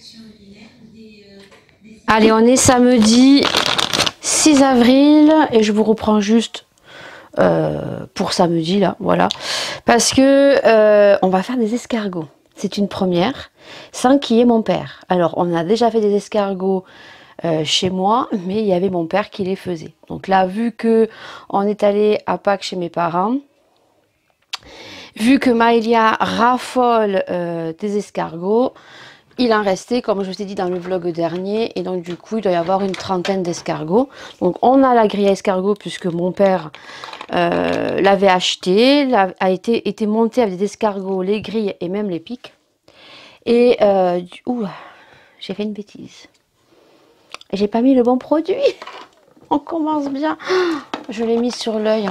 Allez, on est samedi six avril. Et je vous reprends juste euh, pour samedi, là. Voilà. Parce que euh, on va faire des escargots. C'est une première, sans qu'il y ait mon père. Alors, on a déjà fait des escargots euh, chez moi, mais il y avait mon père qui les faisait. Donc là, vu que on est allé à Pâques chez mes parents, vu que Maëlia raffole euh, des escargots, il en restait, comme je vous ai dit dans le vlog dernier, et donc du coup, il doit y avoir une trentaine d'escargots. Donc on a la grille à escargots puisque mon père euh, l'avait acheté, a été, été monté avec des escargots, les grilles et même les pics. Et, euh, ouh, j'ai fait une bêtise. J'ai pas mis le bon produit. On commence bien. Je l'ai mis sur l'œil.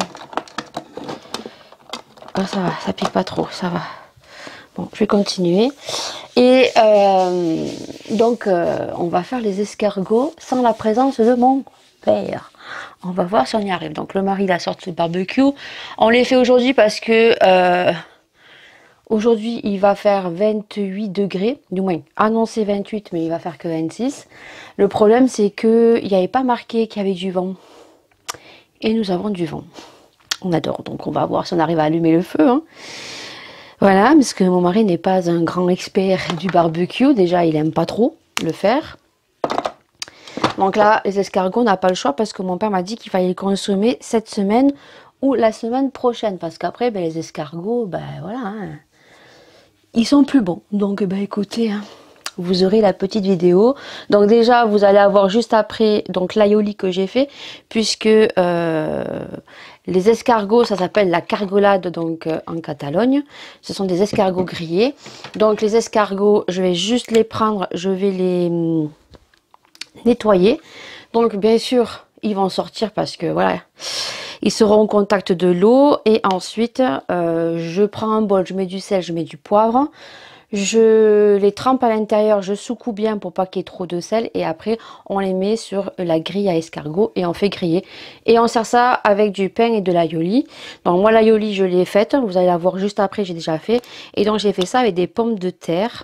Oh, ça va, ça pique pas trop, ça va. Bon, je vais continuer. Et euh, donc, euh, on va faire les escargots sans la présence de mon père. On va voir si on y arrive. Donc, le mari, il a sorti le barbecue. On les fait aujourd'hui parce que euh, aujourd'hui, il va faire vingt-huit degrés. Du moins, annoncé vingt-huit, mais il va faire que vingt-six. Le problème, c'est qu'il n'y avait pas marqué qu'il y avait du vent. Et nous avons du vent. On adore. Donc, on va voir si on arrive à allumer le feu. Hein. Voilà, parce que mon mari n'est pas un grand expert du barbecue. Déjà, il n'aime pas trop le faire. Donc là, les escargots, on n'a pas le choix parce que mon père m'a dit qu'il fallait les consommer cette semaine ou la semaine prochaine. Parce qu'après, ben, les escargots, ben voilà, hein, ils sont plus bons. Donc, ben écoutez, hein, vous aurez la petite vidéo. Donc déjà, vous allez avoir juste après donc l'aioli que j'ai fait, puisque euh, les escargots, ça s'appelle la cargolade donc euh, en Catalogne. Ce sont des escargots grillés. Donc les escargots, je vais juste les prendre, je vais les hum, nettoyer. Donc bien sûr, ils vont sortir parce que voilà, ils seront au contact de l'eau. Et ensuite, euh, je prends un bol, je mets du sel, je mets du poivre. Je les trempe à l'intérieur, je secoue bien pour pas qu'il y ait trop de sel. Et après, on les met sur la grille à escargot et on fait griller. Et on sert ça avec du pain et de l'aioli. Donc moi, l'aioli, je l'ai faite. Vous allez la voir juste après, j'ai déjà fait. Et donc, j'ai fait ça avec des pommes de terre.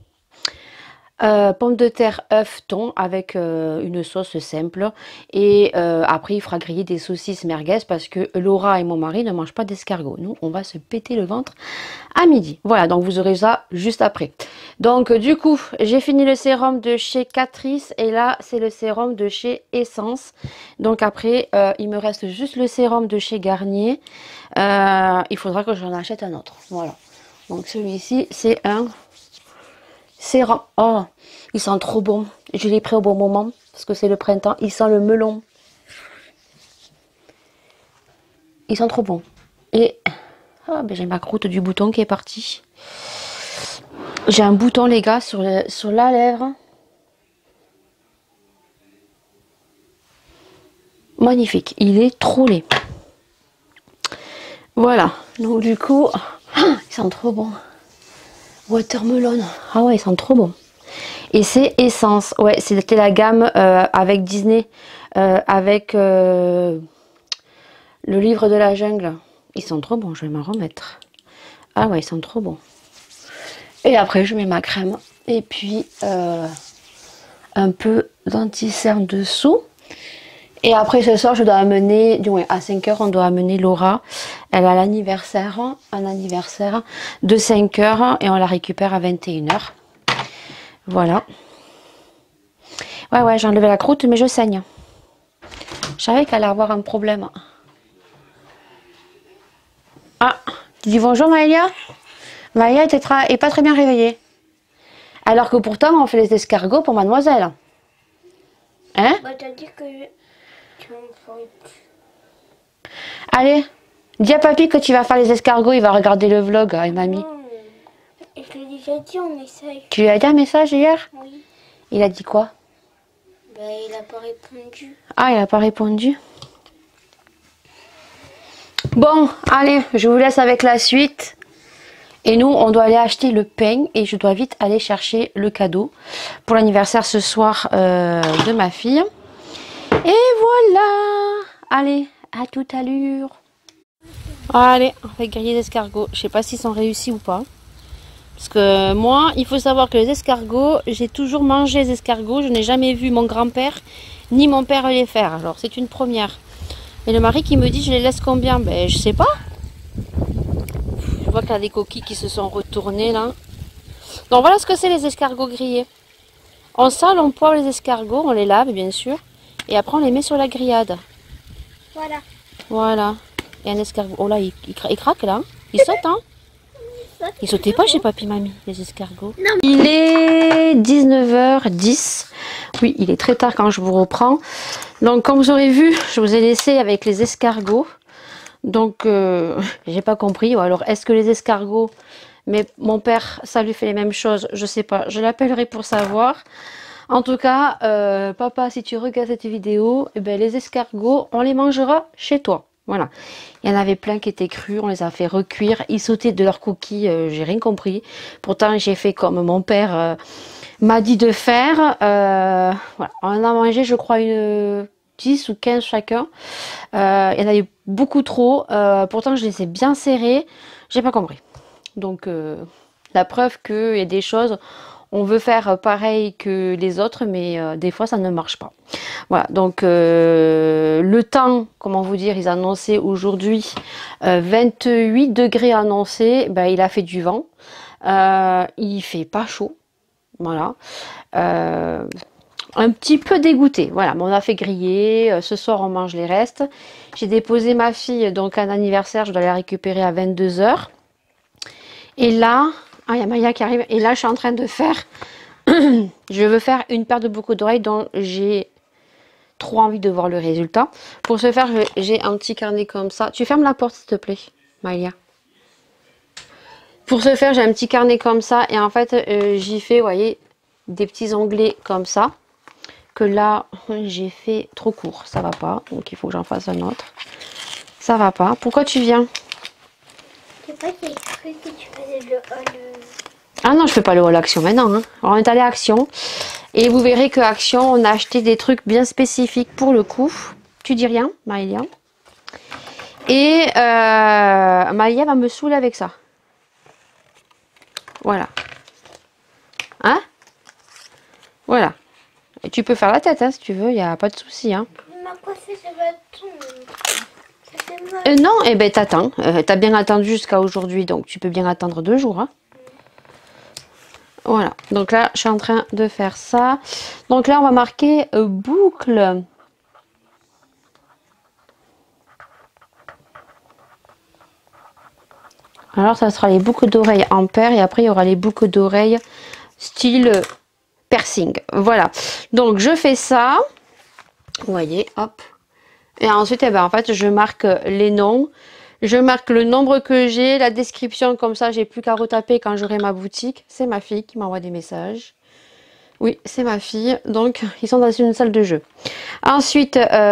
Euh, pommes de terre, œufs, thon avec euh, une sauce simple. Et euh, après, il fera griller des saucisses merguez parce que Laura et mon mari ne mangent pas d'escargot. Nous, on va se péter le ventre à midi. Voilà, donc vous aurez ça juste après. Donc, du coup, j'ai fini le sérum de chez Catrice et là, c'est le sérum de chez Essence. Donc après, euh, il me reste juste le sérum de chez Garnier. Euh, il faudra que j'en achète un autre. Voilà. Donc celui-ci, c'est un... sérum. Oh, il sent trop bon. Je l'ai pris au bon moment parce que c'est le printemps. Il sent le melon. Il sent trop bon. Et oh, ben j'ai ma croûte du bouton qui est partie. J'ai un bouton, les gars, sur, le, sur la lèvre. Magnifique. Il est trop laid. Voilà. Donc du coup, il sent trop bon. Watermelon. Ah ouais, ils sont trop bons. Et c'est Essence. Ouais, c'était la gamme euh, avec Disney. Euh, avec euh, le livre de la jungle. Ils sont trop bons, je vais m'en remettre. Ah ouais, ils sont trop bons. Et après, je mets ma crème. Et puis, euh, un peu d'anti-cerne dessous. Et après, ce soir, je dois amener, du moins à cinq heures, on doit amener Laura. Elle a l'anniversaire, un anniversaire de cinq heures et on la récupère à vingt et une heures. Voilà. Ouais, ouais, j'ai enlevé la croûte, mais je saigne. Je savais qu'elle allait avoir un problème. Ah, tu dis bonjour Maëlia. Maëlia est pas très bien réveillée. Alors que pourtant, on fait les escargots pour mademoiselle. Hein? Bah, t'as dit que tu m'en ferais plus. Allez, dis à papy que tu vas faire les escargots, il va regarder le vlog avec mamie. Non, je l'ai déjà dit en message. Tu lui as dit un message hier? Oui. Il a dit quoi? Bah, il a pas répondu. Ah, il n'a pas répondu. Bon, allez, je vous laisse avec la suite. Et nous, on doit aller acheter le pain et je dois vite aller chercher le cadeau pour l'anniversaire ce soir euh, de ma fille. Et voilà. Allez, à toute allure. Allez, on va griller les escargots. Je sais pas s'ils sont réussis ou pas. Parce que moi, il faut savoir que les escargots, j'ai toujours mangé les escargots. Je n'ai jamais vu mon grand-père ni mon père les faire. Alors, c'est une première. Et le mari qui me dit, je les laisse combien? Ben, je sais pas. Je vois qu'il y a des coquilles qui se sont retournées là. Donc voilà ce que c'est les escargots grillés. On sale, on poivre les escargots, on les lave bien sûr. Et après on les met sur la grillade. Voilà. Voilà. Et un escargot. Oh là, il, il, cra il craque là. Il saute hein. Ils sautaient pas chez papy mamie, les escargots. Non. Il est dix-neuf heures dix. Oui, il est très tard quand je vous reprends. Donc comme vous aurez vu, je vous ai laissé avec les escargots. Donc euh, j'ai pas compris. Ou alors est-ce que les escargots, mais mon père, ça lui fait les mêmes choses? Je sais pas. Je l'appellerai pour savoir. En tout cas, euh, papa, si tu regardes cette vidéo, eh ben, les escargots, on les mangera chez toi. Voilà. Il y en avait plein qui étaient crus, on les a fait recuire. Ils sautaient de leurs coquilles, euh, j'ai rien compris. Pourtant, j'ai fait comme mon père euh, m'a dit de faire. Euh, voilà. On en a mangé, je crois, une dix ou quinze chacun. Euh, il y en a eu beaucoup trop. Euh, pourtant, je les ai bien serrés. J'ai pas compris. Donc, euh, la preuve qu'il y a des choses... On veut faire pareil que les autres, mais euh, des fois, ça ne marche pas. Voilà, donc euh, le temps, comment vous dire, ils annonçaient aujourd'hui euh, vingt-huit degrés annoncés. Ben, il a fait du vent. Euh, il fait pas chaud. Voilà. Euh, un petit peu dégoûté. Voilà, mais on a fait griller. Ce soir, on mange les restes. J'ai déposé ma fille, donc un anniversaire. Je dois la récupérer à vingt-deux heures. Et là... Ah, il y a Maya qui arrive. Et là, je suis en train de faire... je veux faire une paire de boucles d'oreilles dont j'ai trop envie de voir le résultat. Pour ce faire, j'ai un petit carnet comme ça. Tu fermes la porte, s'il te plaît, Maya. Pour ce faire, j'ai un petit carnet comme ça. Et en fait, euh, j'y fais, vous voyez, des petits onglets comme ça. Que là, j'ai fait trop court. Ça va pas. Donc, il faut que j'en fasse un autre. Ça va pas. Pourquoi tu viens? C'est pas qu'il y a cru que tu faisais le haul. Ah non, je fais pas le haul Action maintenant. Hein. Alors, on est allé à Action. Et vous verrez que Action, on a acheté des trucs bien spécifiques pour le coup. Tu dis rien, Maëlia. Et euh, Maëlia va me saouler avec ça. Voilà. Hein? Voilà. Et tu peux faire la tête hein, si tu veux, il n'y a pas de souci. Hein. Mais quoi c'est ce bâton? Ça fait mal. Euh, non, eh ben t'attends. Euh, T'as bien attendu jusqu'à aujourd'hui, donc tu peux bien attendre deux jours. Hein. Voilà, donc là, je suis en train de faire ça. Donc là, on va marquer euh, boucle. Alors, ça sera les boucles d'oreilles en paire et après, il y aura les boucles d'oreilles style piercing. Voilà, donc je fais ça. Vous voyez, hop. Et ensuite, eh ben, en fait, je marque les noms. Je marque le nombre que j'ai, la description, comme ça, j'ai plus qu'à retaper quand j'aurai ma boutique. C'est ma fille qui m'envoie des messages. Oui, c'est ma fille. Donc, ils sont dans une salle de jeu. Ensuite,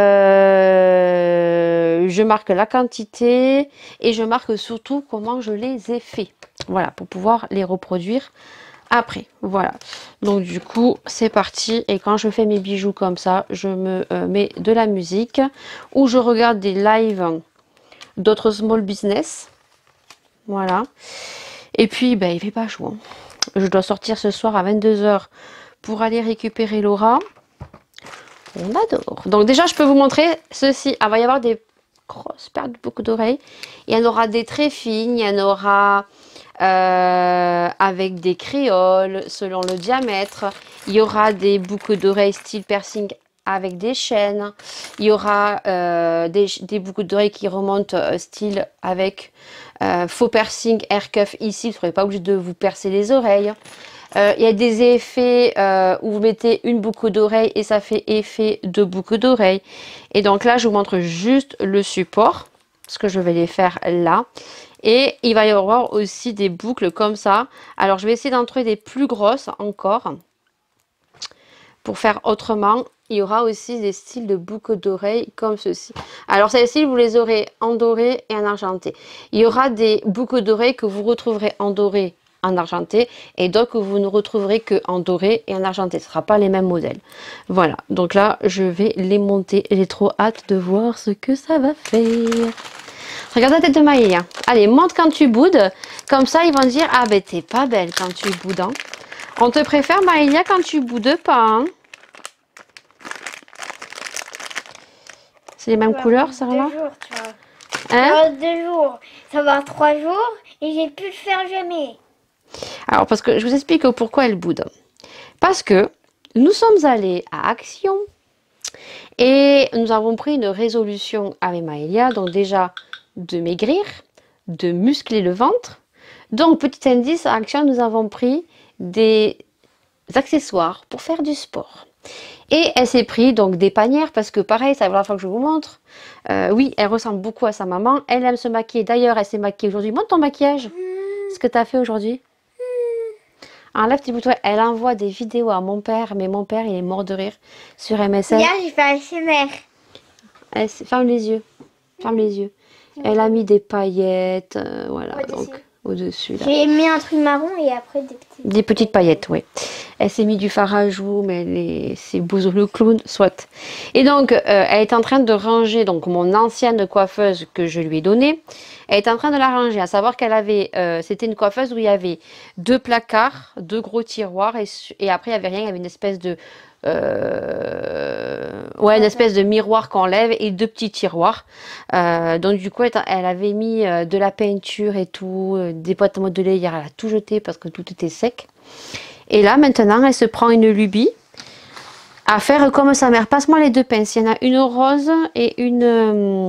euh, je marque la quantité et je marque surtout comment je les ai faits. Voilà, pour pouvoir les reproduire après. Voilà. Donc, du coup, c'est parti. Et quand je fais mes bijoux comme ça, je me euh, mets de la musique ou je regarde des lives d'autres small business. Voilà. Et puis, ben, il fait pas chaud. Hein. Je dois sortir ce soir à vingt-deux heures pour aller récupérer Laura. On adore. Donc déjà, je peux vous montrer ceci. Ah, il va y avoir des grosses paires de boucles d'oreilles. Il y en aura des très fines. Il y en aura euh, avec des créoles selon le diamètre. Il y aura des boucles d'oreilles style piercing avec des chaînes. Il y aura euh, des, des boucles d'oreilles qui remontent euh, style avec euh, faux piercing, air cuff ici. Vous ne serez pas obligé de vous percer les oreilles. Euh, il y a des effets euh, où vous mettez une boucle d'oreille et ça fait effet de boucle d'oreille. Et donc là, je vous montre juste le support, parce que je vais les faire là. Et il va y avoir aussi des boucles comme ça. Alors, je vais essayer d'en trouver des plus grosses encore. Pour faire autrement, il y aura aussi des styles de boucles d'oreilles comme ceci. Alors, celles-ci, vous les aurez en doré et en argenté. Il y aura des boucles d'oreilles que vous retrouverez en doré, en argenté, et d'autres que vous ne retrouverez que en doré et en argenté. Ce ne sera pas les mêmes modèles. Voilà, donc là, je vais les monter. J'ai trop hâte de voir ce que ça va faire. Regarde la tête de Maïlia. Allez, monte quand tu boudes. Comme ça, ils vont dire, ah ben t'es pas belle quand tu boudes. Hein. On te préfère Maïlia quand tu boudes pas. Hein. C'est les mêmes couleurs, ça là? Hein? Dans deux jours. Ça va trois jours et j'ai pu le faire jamais. Alors, parce que je vous explique pourquoi elle boude. Parce que nous sommes allés à Action et nous avons pris une résolution avec Maëlia. Donc déjà, de maigrir, de muscler le ventre. Donc, petit indice, à Action, nous avons pris des accessoires pour faire du sport. Et elle s'est pris donc des panières parce que pareil, c'est la première fois que je vous montre. Euh, oui, elle ressemble beaucoup à sa maman. Elle aime se maquiller. D'ailleurs, elle s'est maquillée aujourd'hui. Montre ton maquillage. Ce que tu as fait aujourd'hui. Enlève tes boutons. Elle envoie des vidéos à mon père, mais mon père, il est mort de rire sur M S N. Hier, j'ai fait un S M R. Elle, ferme les yeux. Ferme les yeux. Elle a mis des paillettes. Euh, voilà, Au-dessus. donc au-dessus. J'ai mis un truc marron et après des petits. Des petites paillettes, oui. Elle s'est mis du fard à joues, mais elle est... c'est Bozo le clown, soit. Et donc, euh, elle est en train de ranger donc mon ancienne coiffeuse que je lui ai donnée. Elle est en train de la ranger, à savoir qu'elle avait, euh, c'était une coiffeuse où il y avait deux placards, deux gros tiroirs, et, et après il n'y avait rien, il y avait une espèce de, euh, ouais, une espèce de miroir qu'on lève et deux petits tiroirs. Euh, donc du coup, elle, elle avait mis euh, de la peinture et tout, euh, des boîtes à modeler. Hier, elle a tout jeté parce que tout était sec. Et là, maintenant, elle se prend une lubie à faire comme sa mère. Passe-moi les deux pinces. Il y en a une rose et une... Euh...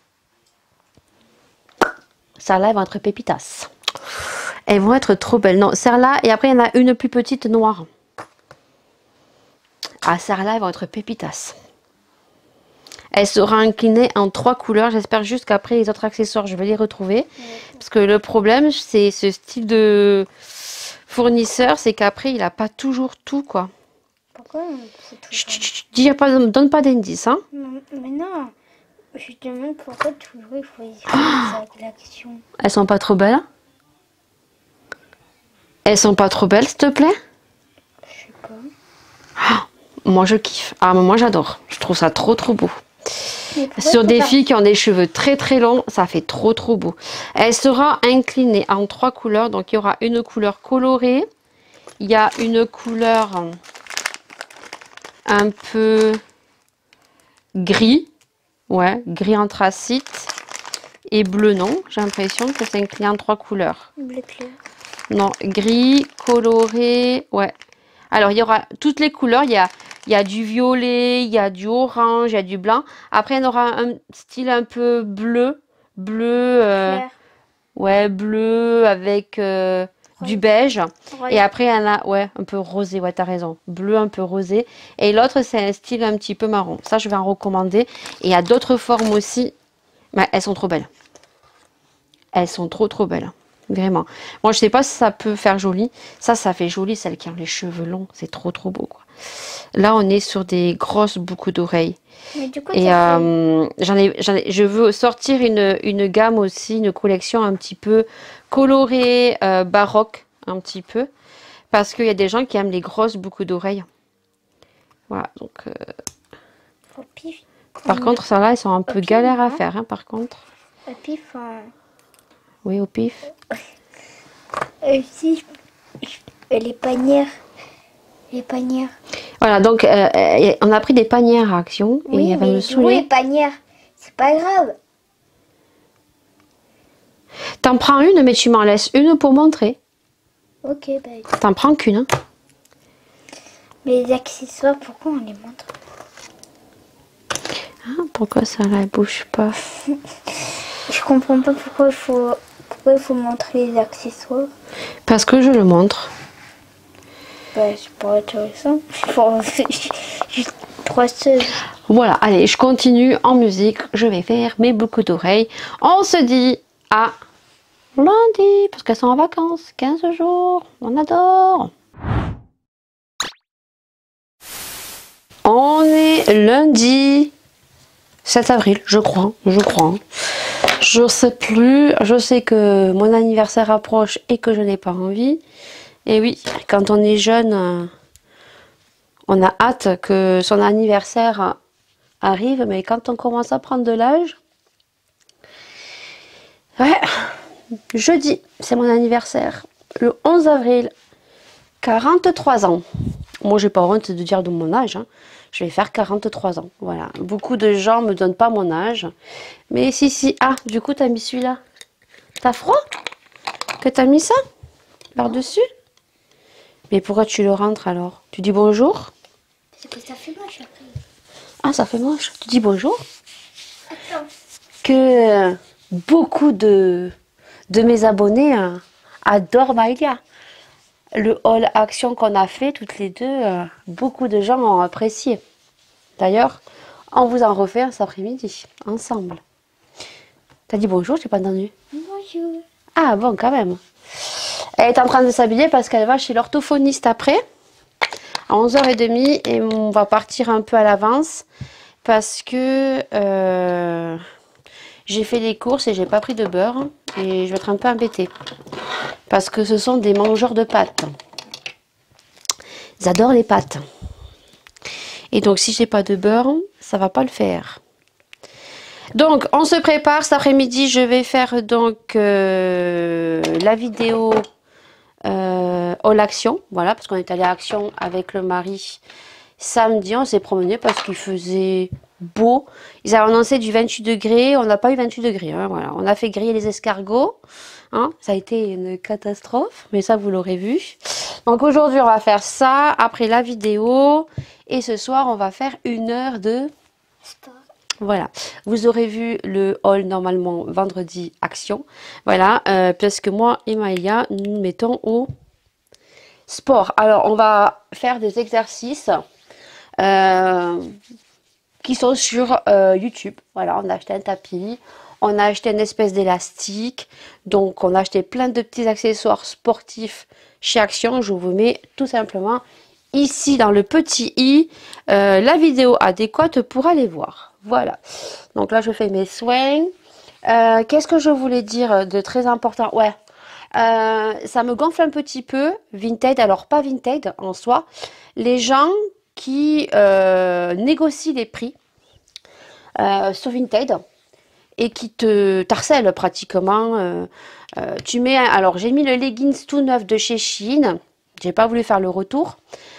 Celle-là, elles vont être pépitas. Elles vont être trop belles. Non, celle-là, et après, il y en a une plus petite noire. Ah, celle-là, elles vont être pépitas. Elle sera inclinée en trois couleurs. J'espère juste qu'après, les autres accessoires, je vais les retrouver. Parce que le problème, c'est ce style de... fournisseur, c'est qu'après il n'a pas toujours tout, quoi. Pourquoi c'est tout Chut, chut, chut, dis pas, donne pas d'indices, hein. non, mais non, je te demande pourquoi toujours il faut essayer cette l'action. Elles sont pas trop belles? Elles sont pas trop belles, s'il te plaît? Je sais pas. Ah, moi je kiffe. Ah, moi j'adore. Je trouve ça trop trop beau. Sur des pas... filles qui ont des cheveux très très longs, ça fait trop trop beau. Elle sera inclinée en trois couleurs. Donc il y aura une couleur colorée. Il y a une couleur un peu gris. Ouais, gris anthracite. Et bleu non. J'ai l'impression que c'est incliné en trois couleurs. Bleu clair. Non, gris, coloré. Ouais. Alors il y aura toutes les couleurs. Il y a... Il y a du violet, il y a du orange, il y a du blanc. Après, on aura un style un peu bleu. Bleu. Euh, ouais, bleu avec euh, du beige. Ouais. Et après, il y en a, ouais, un peu rosé. Ouais, t'as raison. Bleu un peu rosé. Et l'autre, c'est un style un petit peu marron. Ça, je vais en recommander. Et il y a d'autres formes aussi. Mais elles sont trop belles. Elles sont trop, trop belles. Vraiment. Moi, je sais pas si ça peut faire joli. Ça, ça fait joli, celles qui ont les cheveux longs. C'est trop, trop beau, quoi. Là, on est sur des grosses boucles d'oreilles. Et euh, j'en ai, j'en ai, je veux sortir une, une gamme aussi, une collection un petit peu colorée, euh, baroque, un petit peu. Parce qu'il y a des gens qui aiment les grosses boucles d'oreilles. Voilà, donc... Euh... Au pif. Par mmh. contre, celles-là, elles sont un peu pif, galères à faire, hein, par contre. Au pif, hein. Oui, au pif. Euh, si, les panières. Les panières. Voilà, donc euh, on a pris des panières à Action. Oui, et elle va mais me saouler. Oui, les panières, c'est pas grave. T'en prends une, mais tu m'en laisses une pour montrer. Ok, bah... T'en prends qu'une. Hein. Mais les accessoires, pourquoi on les montre? Ah, pourquoi ça ne bouge pas? Je comprends pas pourquoi il faut, pourquoi il faut montrer les accessoires. Parce que je le montre. Bah, c'est pas intéressant. Juste trois seuls. Voilà, allez, je continue en musique. Je vais faire mes boucles d'oreilles. On se dit à lundi, parce qu'elles sont en vacances. quinze jours, on adore. On est lundi sept avril, je crois, je crois. Je sais plus, je sais que mon anniversaire approche et que je n'ai pas envie. Et oui, quand on est jeune, on a hâte que son anniversaire arrive, mais quand on commence à prendre de l'âge, ouais, jeudi, c'est mon anniversaire, le onze avril, quarante-trois ans. Moi, j'ai pas honte de dire de mon âge. Hein. Je vais faire quarante-trois ans. Voilà. Beaucoup de gens me donnent pas mon âge. Mais si, si. Ah, du coup, tu as mis celui-là. T'as froid? Que t'as mis ça? Par-dessus? Mais pourquoi tu le rentres alors? Tu dis bonjour? C'est que ça fait moche après. Ah, ça fait moche. Tu dis bonjour? Attends. Que beaucoup de, de mes abonnés euh, adorent Maïlia. Le haul action qu'on a fait toutes les deux, euh, beaucoup de gens ont apprécié. D'ailleurs, on vous en refait cet après-midi, ensemble. T'as dit bonjour, je t'ai pas entendu. Bonjour. Ah bon, quand même. Elle est en train de s'habiller parce qu'elle va chez l'orthophoniste après, à onze heures trente, et on va partir un peu à l'avance parce que euh, j'ai fait les courses et j'ai pas pris de beurre et je vais être un peu embêtée. Parce que ce sont des mangeurs de pâtes. Ils adorent les pâtes. Et donc, si j'ai pas de beurre, ça va pas le faire. Donc, on se prépare. Cet après-midi, je vais faire donc euh, la vidéo euh, All Action. Voilà, parce qu'on est allé à Action avec le mari samedi. On s'est promené parce qu'il faisait beau. Ils avaient annoncé du vingt-huit degrés. On n'a pas eu vingt-huit degrés. Hein, voilà. On a fait griller les escargots. Hein, ça a été une catastrophe, mais ça vous l'aurez vu. Donc aujourd'hui on va faire ça, après la vidéo, et ce soir on va faire une heure de Sport. Voilà, vous aurez vu le haul normalement vendredi action, voilà, euh, parce que moi et Maïlia nous nous mettons au sport. Alors on va faire des exercices euh, qui sont sur euh, YouTube. Voilà, on a acheté un tapis. On a acheté une espèce d'élastique. Donc, on a acheté plein de petits accessoires sportifs chez Action. Je vous mets tout simplement ici dans le petit i euh, la vidéo adéquate pour aller voir. Voilà. Donc là, je fais mes soins. Euh, Qu'est-ce que je voulais dire de très important? Ouais. Euh, ça me gonfle un petit peu. Vinted. Alors, pas Vinted en soi. Les gens qui euh, négocient les prix euh, sur Vinted et qui te harcèle pratiquement. Euh, euh, tu mets, alors j'ai mis le leggings tout neuf de chez Shein. J'ai pas voulu faire le retour.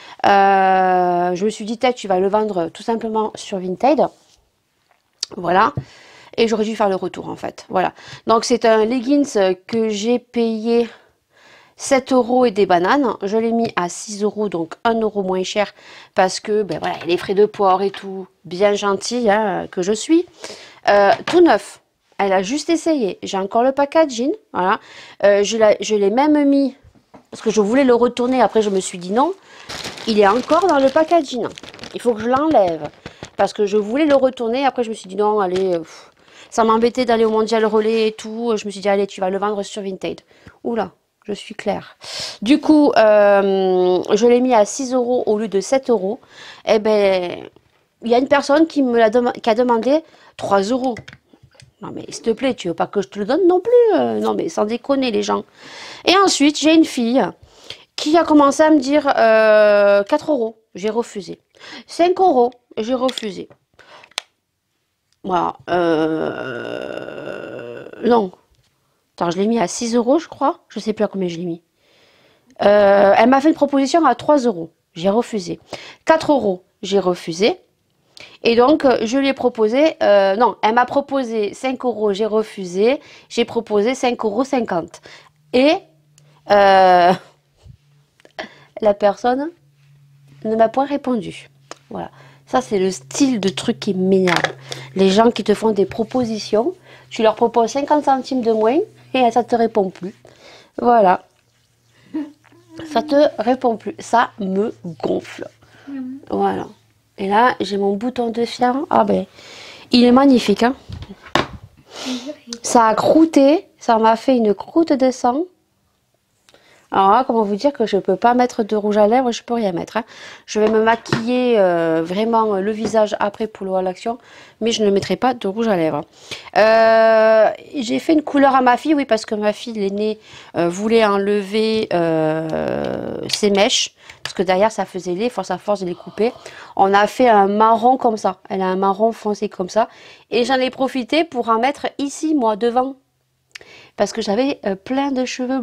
Euh, je me suis dit, tu vas le vendre tout simplement sur Vinted. Voilà. Et j'aurais dû faire le retour en fait. Voilà. Donc c'est un leggings que j'ai payé sept euros et des bananes. Je l'ai mis à six euros, donc un euro moins cher. Parce que, ben voilà, les frais de port et tout, bien gentil hein, que je suis. Euh, tout neuf. Elle a juste essayé. J'ai encore le packaging. Voilà. Euh, je l'ai même mis parce que je voulais le retourner. Après, je me suis dit non. Il est encore dans le packaging. Il faut que je l'enlève parce que je voulais le retourner. Après, je me suis dit non, allez. Pff, ça m'embêtait d'aller au Mondial Relais et tout. Je me suis dit allez, tu vas le vendre sur Vinted. Oula, je suis claire. Du coup, euh, je l'ai mis à six euros au lieu de sept euros. Eh ben, il y a une personne qui me l'a qui a demandé trois euros. Non mais s'il te plaît, tu veux pas que je te le donne non plus euh, Non mais sans déconner les gens. Et ensuite, j'ai une fille qui a commencé à me dire euh, quatre euros. J'ai refusé. cinq euros. J'ai refusé. Voilà. Euh... Non. Attends, je l'ai mis à six euros, je crois. Je sais plus à combien je l'ai mis. Euh, elle m'a fait une proposition à trois euros. J'ai refusé. quatre euros. J'ai refusé. Et donc, je lui ai proposé, euh, non, elle m'a proposé cinq euros, j'ai refusé, j'ai proposé cinq euros cinquante. Et euh, la personne ne m'a point répondu. Voilà, ça c'est le style de truc qui m'énerve. Les gens qui te font des propositions, tu leur proposes cinquante centimes de moins et ça te répond plus. Voilà, ça te répond plus, ça me gonfle. Voilà. Et là, j'ai mon bouton de fièvre. Ah ben, il est magnifique. Hein, ça a croûté. Ça m'a fait une croûte de sang. Alors là, comment vous dire que je ne peux pas mettre de rouge à lèvres, je peux rien mettre. Hein. Je vais me maquiller euh, vraiment le visage après pour le haul action, mais je ne mettrai pas de rouge à lèvres. Euh, J'ai fait une couleur à ma fille, oui, parce que ma fille l'aînée euh, voulait enlever euh, ses mèches, parce que derrière ça faisait laid, force à force de les couper. On a fait un marron comme ça, elle a un marron foncé comme ça, et j'en ai profité pour en mettre ici, moi, devant, parce que j'avais euh, plein de cheveux blancs.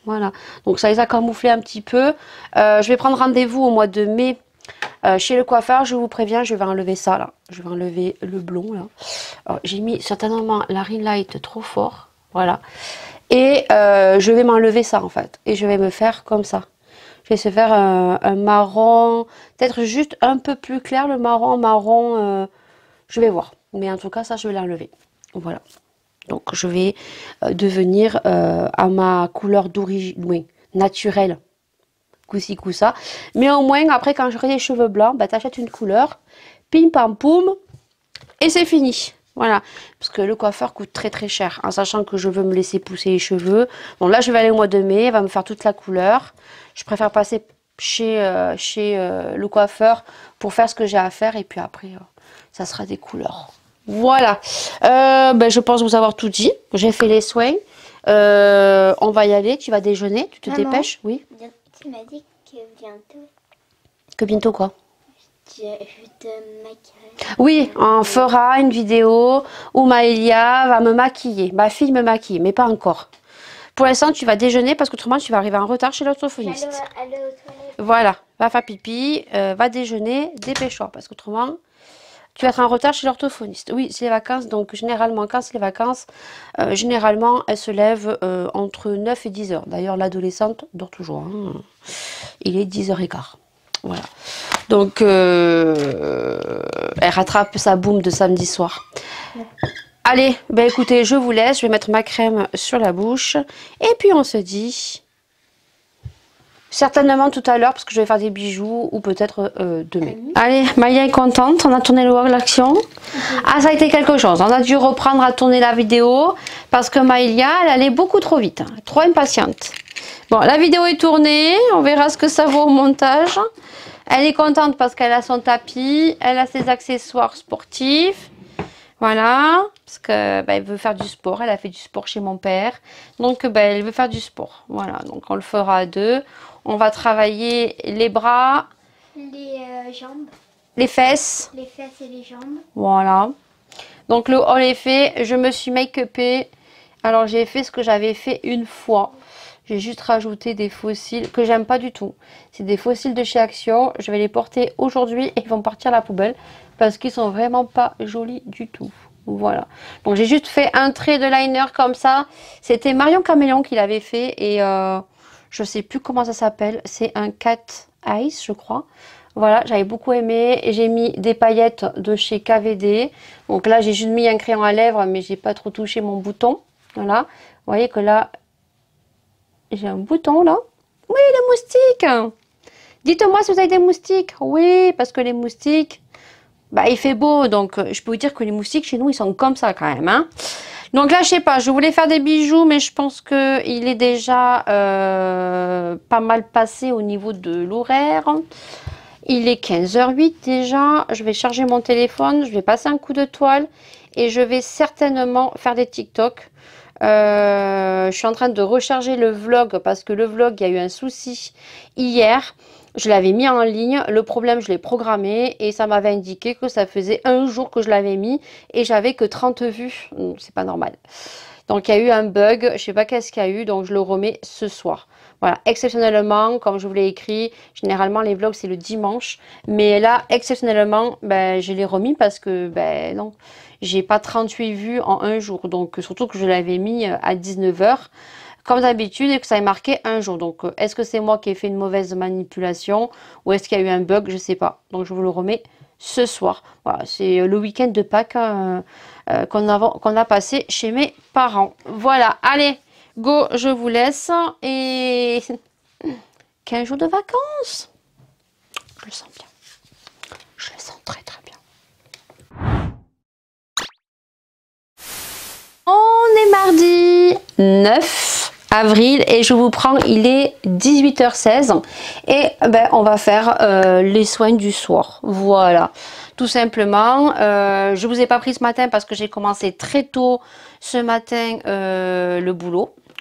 Voilà, donc ça les a camouflés un petit peu. Euh, je vais prendre rendez-vous au mois de mai euh, chez le coiffeur. Je vous préviens, je vais enlever ça là. Je vais enlever le blond là. J'ai mis certainement la ring light trop fort. Voilà. Et euh, je vais m'enlever ça en fait. Et je vais me faire comme ça. Je vais se faire un, un marron, peut-être juste un peu plus clair, le marron, marron, euh, je vais voir. Mais en tout cas, ça, je vais l'enlever. Voilà. Donc, je vais euh, devenir euh, à ma couleur d'origine, oui, naturelle. Coup-ci, coup-ça. Mais au moins, après, quand j'aurai des cheveux blancs, bah, t'achètes une couleur, pim, pam, poum, et c'est fini. Voilà, parce que le coiffeur coûte très très cher, en sachant que je veux me laisser pousser les cheveux. Bon, là, je vais aller au mois de mai, elle va me faire toute la couleur. Je préfère passer chez, euh, chez euh, le coiffeur pour faire ce que j'ai à faire, et puis après, euh, ça sera des couleurs. Voilà, euh, ben, je pense vous avoir tout dit. J'ai fait les soins. Euh, on va y aller, tu vas déjeuner, tu te Maman, dépêches, oui. Tu m'as dit que bientôt, Que bientôt quoi? je, je te maquillerai. Oui, on fera une vidéo où Maëlia va me maquiller. Ma fille me maquille, mais pas encore. Pour l'instant, tu vas déjeuner parce qu'autrement, tu vas arriver en retard chez l'orthophoniste. Aller aux toilettes. Voilà, va faire pipi, euh, va déjeuner, dépêche-toi parce qu'autrement, tu vas être en retard chez l'orthophoniste. Oui, c'est les vacances, donc généralement, quand c'est les vacances, euh, généralement, elle se lève euh, entre neuf et dix heures. D'ailleurs, l'adolescente dort toujours. Hein. Il est dix heures quinze. Voilà. Donc, euh, elle rattrape sa boum de samedi soir. Ouais. Allez, ben écoutez, je vous laisse. Je vais mettre ma crème sur la bouche. Et puis, on se dit certainement tout à l'heure, parce que je vais faire des bijoux, ou peut-être euh, demain. Mmh. Allez, Maya est contente. On a tourné le walk l'action. Mmh. Ah, ça a été quelque chose. On a dû reprendre à tourner la vidéo, parce que Maëlia, elle allait beaucoup trop vite. Trop impatiente. Bon, la vidéo est tournée. On verra ce que ça vaut au montage. Elle est contente parce qu'elle a son tapis, elle a ses accessoires sportifs. Voilà, parce que bah, elle veut faire du sport. Elle a fait du sport chez mon père. Donc, bah, elle veut faire du sport. Voilà, donc on le fera à deux. On va travailler les bras. Les euh, jambes. Les fesses. Les fesses et les jambes. Voilà. Donc, le haul est fait. Je me suis make-upée. Alors, j'ai fait ce que j'avais fait une fois. J'ai juste rajouté des fossiles que j'aime pas du tout. C'est des fossiles de chez Action. Je vais les porter aujourd'hui et ils vont partir à la poubelle parce qu'ils sont vraiment pas jolis du tout. Voilà. Donc j'ai juste fait un trait de liner comme ça. C'était Marion Caméléon qui l'avait fait et euh, je sais plus comment ça s'appelle. C'est un cat ice, je crois. Voilà, j'avais beaucoup aimé. J'ai mis des paillettes de chez K V D. Donc là, j'ai juste mis un crayon à lèvres, mais j'ai pas trop touché mon bouton. Voilà. Vous voyez que là, j'ai un bouton là. Oui, les moustiques. Dites-moi si vous avez des moustiques. Oui, parce que les moustiques, bah, il fait beau. Donc, je peux vous dire que les moustiques chez nous, ils sont comme ça quand même. Hein. Donc là, je sais pas, je voulais faire des bijoux, mais je pense qu'il est déjà euh, pas mal passé au niveau de l'horaire. Il est quinze heures huit déjà. Je vais charger mon téléphone, je vais passer un coup de toile et je vais certainement faire des TikTok. Euh, je suis en train de recharger le vlog parce que le vlog, il y a eu un souci hier. Je l'avais mis en ligne. Le problème, je l'ai programmé et ça m'avait indiqué que ça faisait un jour que je l'avais mis et j'avais que trente vues. C'est pas normal. Donc, il y a eu un bug. Je sais pas qu'est-ce qu'il y a eu. Donc, je le remets ce soir. Voilà, exceptionnellement, comme je vous l'ai écrit, généralement les vlogs c'est le dimanche. Mais là, exceptionnellement, ben, je l'ai remis parce que, ben non, j'ai pas trente-huit vues en un jour. Donc, surtout que je l'avais mis à dix-neuf heures, comme d'habitude, et que ça est marqué un jour. Donc, est-ce que c'est moi qui ai fait une mauvaise manipulation ou est-ce qu'il y a eu un bug? Je sais pas. Donc, je vous le remets ce soir. Voilà, c'est le week-end de Pâques euh, euh, qu'on a, qu'on a passé chez mes parents. Voilà, allez! Go, je vous laisse et quinze jours de vacances. Je le sens bien. Je le sens très très bien. On est mardi neuf avril et je vous prends, il est dix-huit heures seize et ben, on va faire euh, les soins du soir. Voilà, tout simplement. Euh, je vous ai pas pris ce matin parce que j'ai commencé très tôt ce matin euh, le boulot.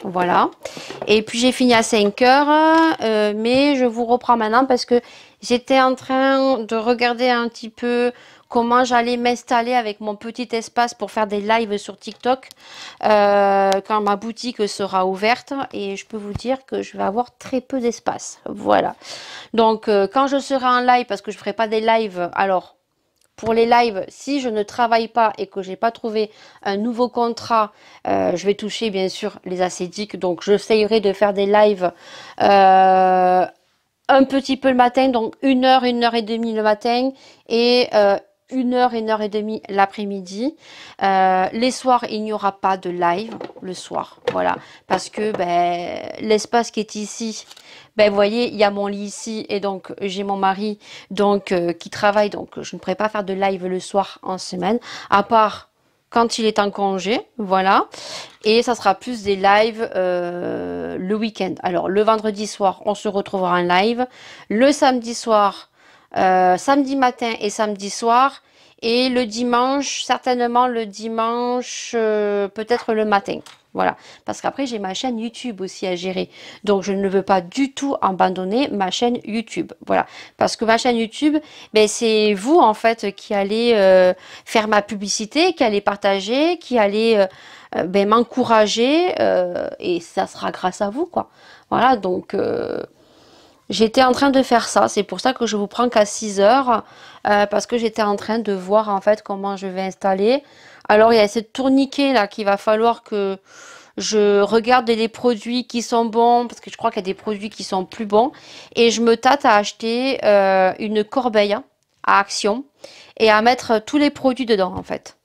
Voilà. Et puis j'ai fini à cinq heures, euh, mais je vous reprends maintenant parce que j'étais en train de regarder un petit peu comment j'allais m'installer avec mon petit espace pour faire des lives sur TikTok euh, quand ma boutique sera ouverte. Et je peux vous dire que je vais avoir très peu d'espace. Voilà. Donc euh, quand je serai en live, parce que je ne ferai pas des lives, alors... Pour les lives, si je ne travaille pas et que j'ai pas trouvé un nouveau contrat, euh, je vais toucher bien sûr les ascétiques. Donc j'essayerai de faire des lives euh, un petit peu le matin, donc une heure, une heure et demie le matin et euh, une heure, une heure et demie l'après-midi. Euh, les soirs, il n'y aura pas de live le soir, voilà, parce que ben, l'espace qui est ici, ben vous voyez, il y a mon lit ici et donc j'ai mon mari donc euh, qui travaille, donc je ne pourrais pas faire de live le soir en semaine, à part quand il est en congé, voilà. Et ça sera plus des lives euh, le week-end. Alors, le vendredi soir, on se retrouvera en live. Le samedi soir, euh, samedi matin et samedi soir. Et le dimanche, certainement le dimanche, euh, peut-être le matin. Voilà. Parce qu'après, j'ai ma chaîne YouTube aussi à gérer. Donc, je ne veux pas du tout abandonner ma chaîne YouTube. Voilà. Parce que ma chaîne YouTube, ben, c'est vous, en fait, qui allez euh, faire ma publicité, qui allez partager, qui allez... Euh, euh, ben, m'encourager euh, et ça sera grâce à vous, quoi. Voilà, donc euh, j'étais en train de faire ça. C'est pour ça que je vous prends qu'à six heures euh, parce que j'étais en train de voir en fait comment je vais installer. Alors, il y a cette tourniquet là qu'il va falloir que je regarde les produits qui sont bons parce que je crois qu'il y a des produits qui sont plus bons et je me tâte à acheter euh, une corbeille à Action et à mettre tous les produits dedans en fait.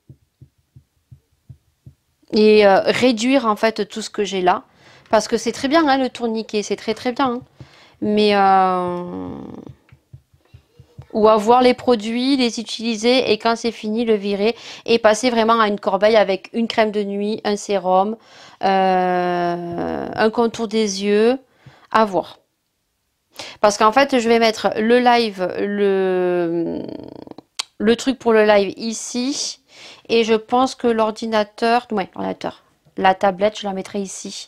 Et euh, réduire en fait tout ce que j'ai là. Parce que c'est très bien hein, le tourniquet, c'est très très bien. Hein. Mais euh, ou avoir les produits, les utiliser et quand c'est fini, le virer et passer vraiment à une corbeille avec une crème de nuit, un sérum, euh, un contour des yeux, à voir. Parce qu'en fait, je vais mettre le live, le, le truc pour le live ici. Et je pense que l'ordinateur, ouais, l'ordinateur, la tablette, je la mettrai ici.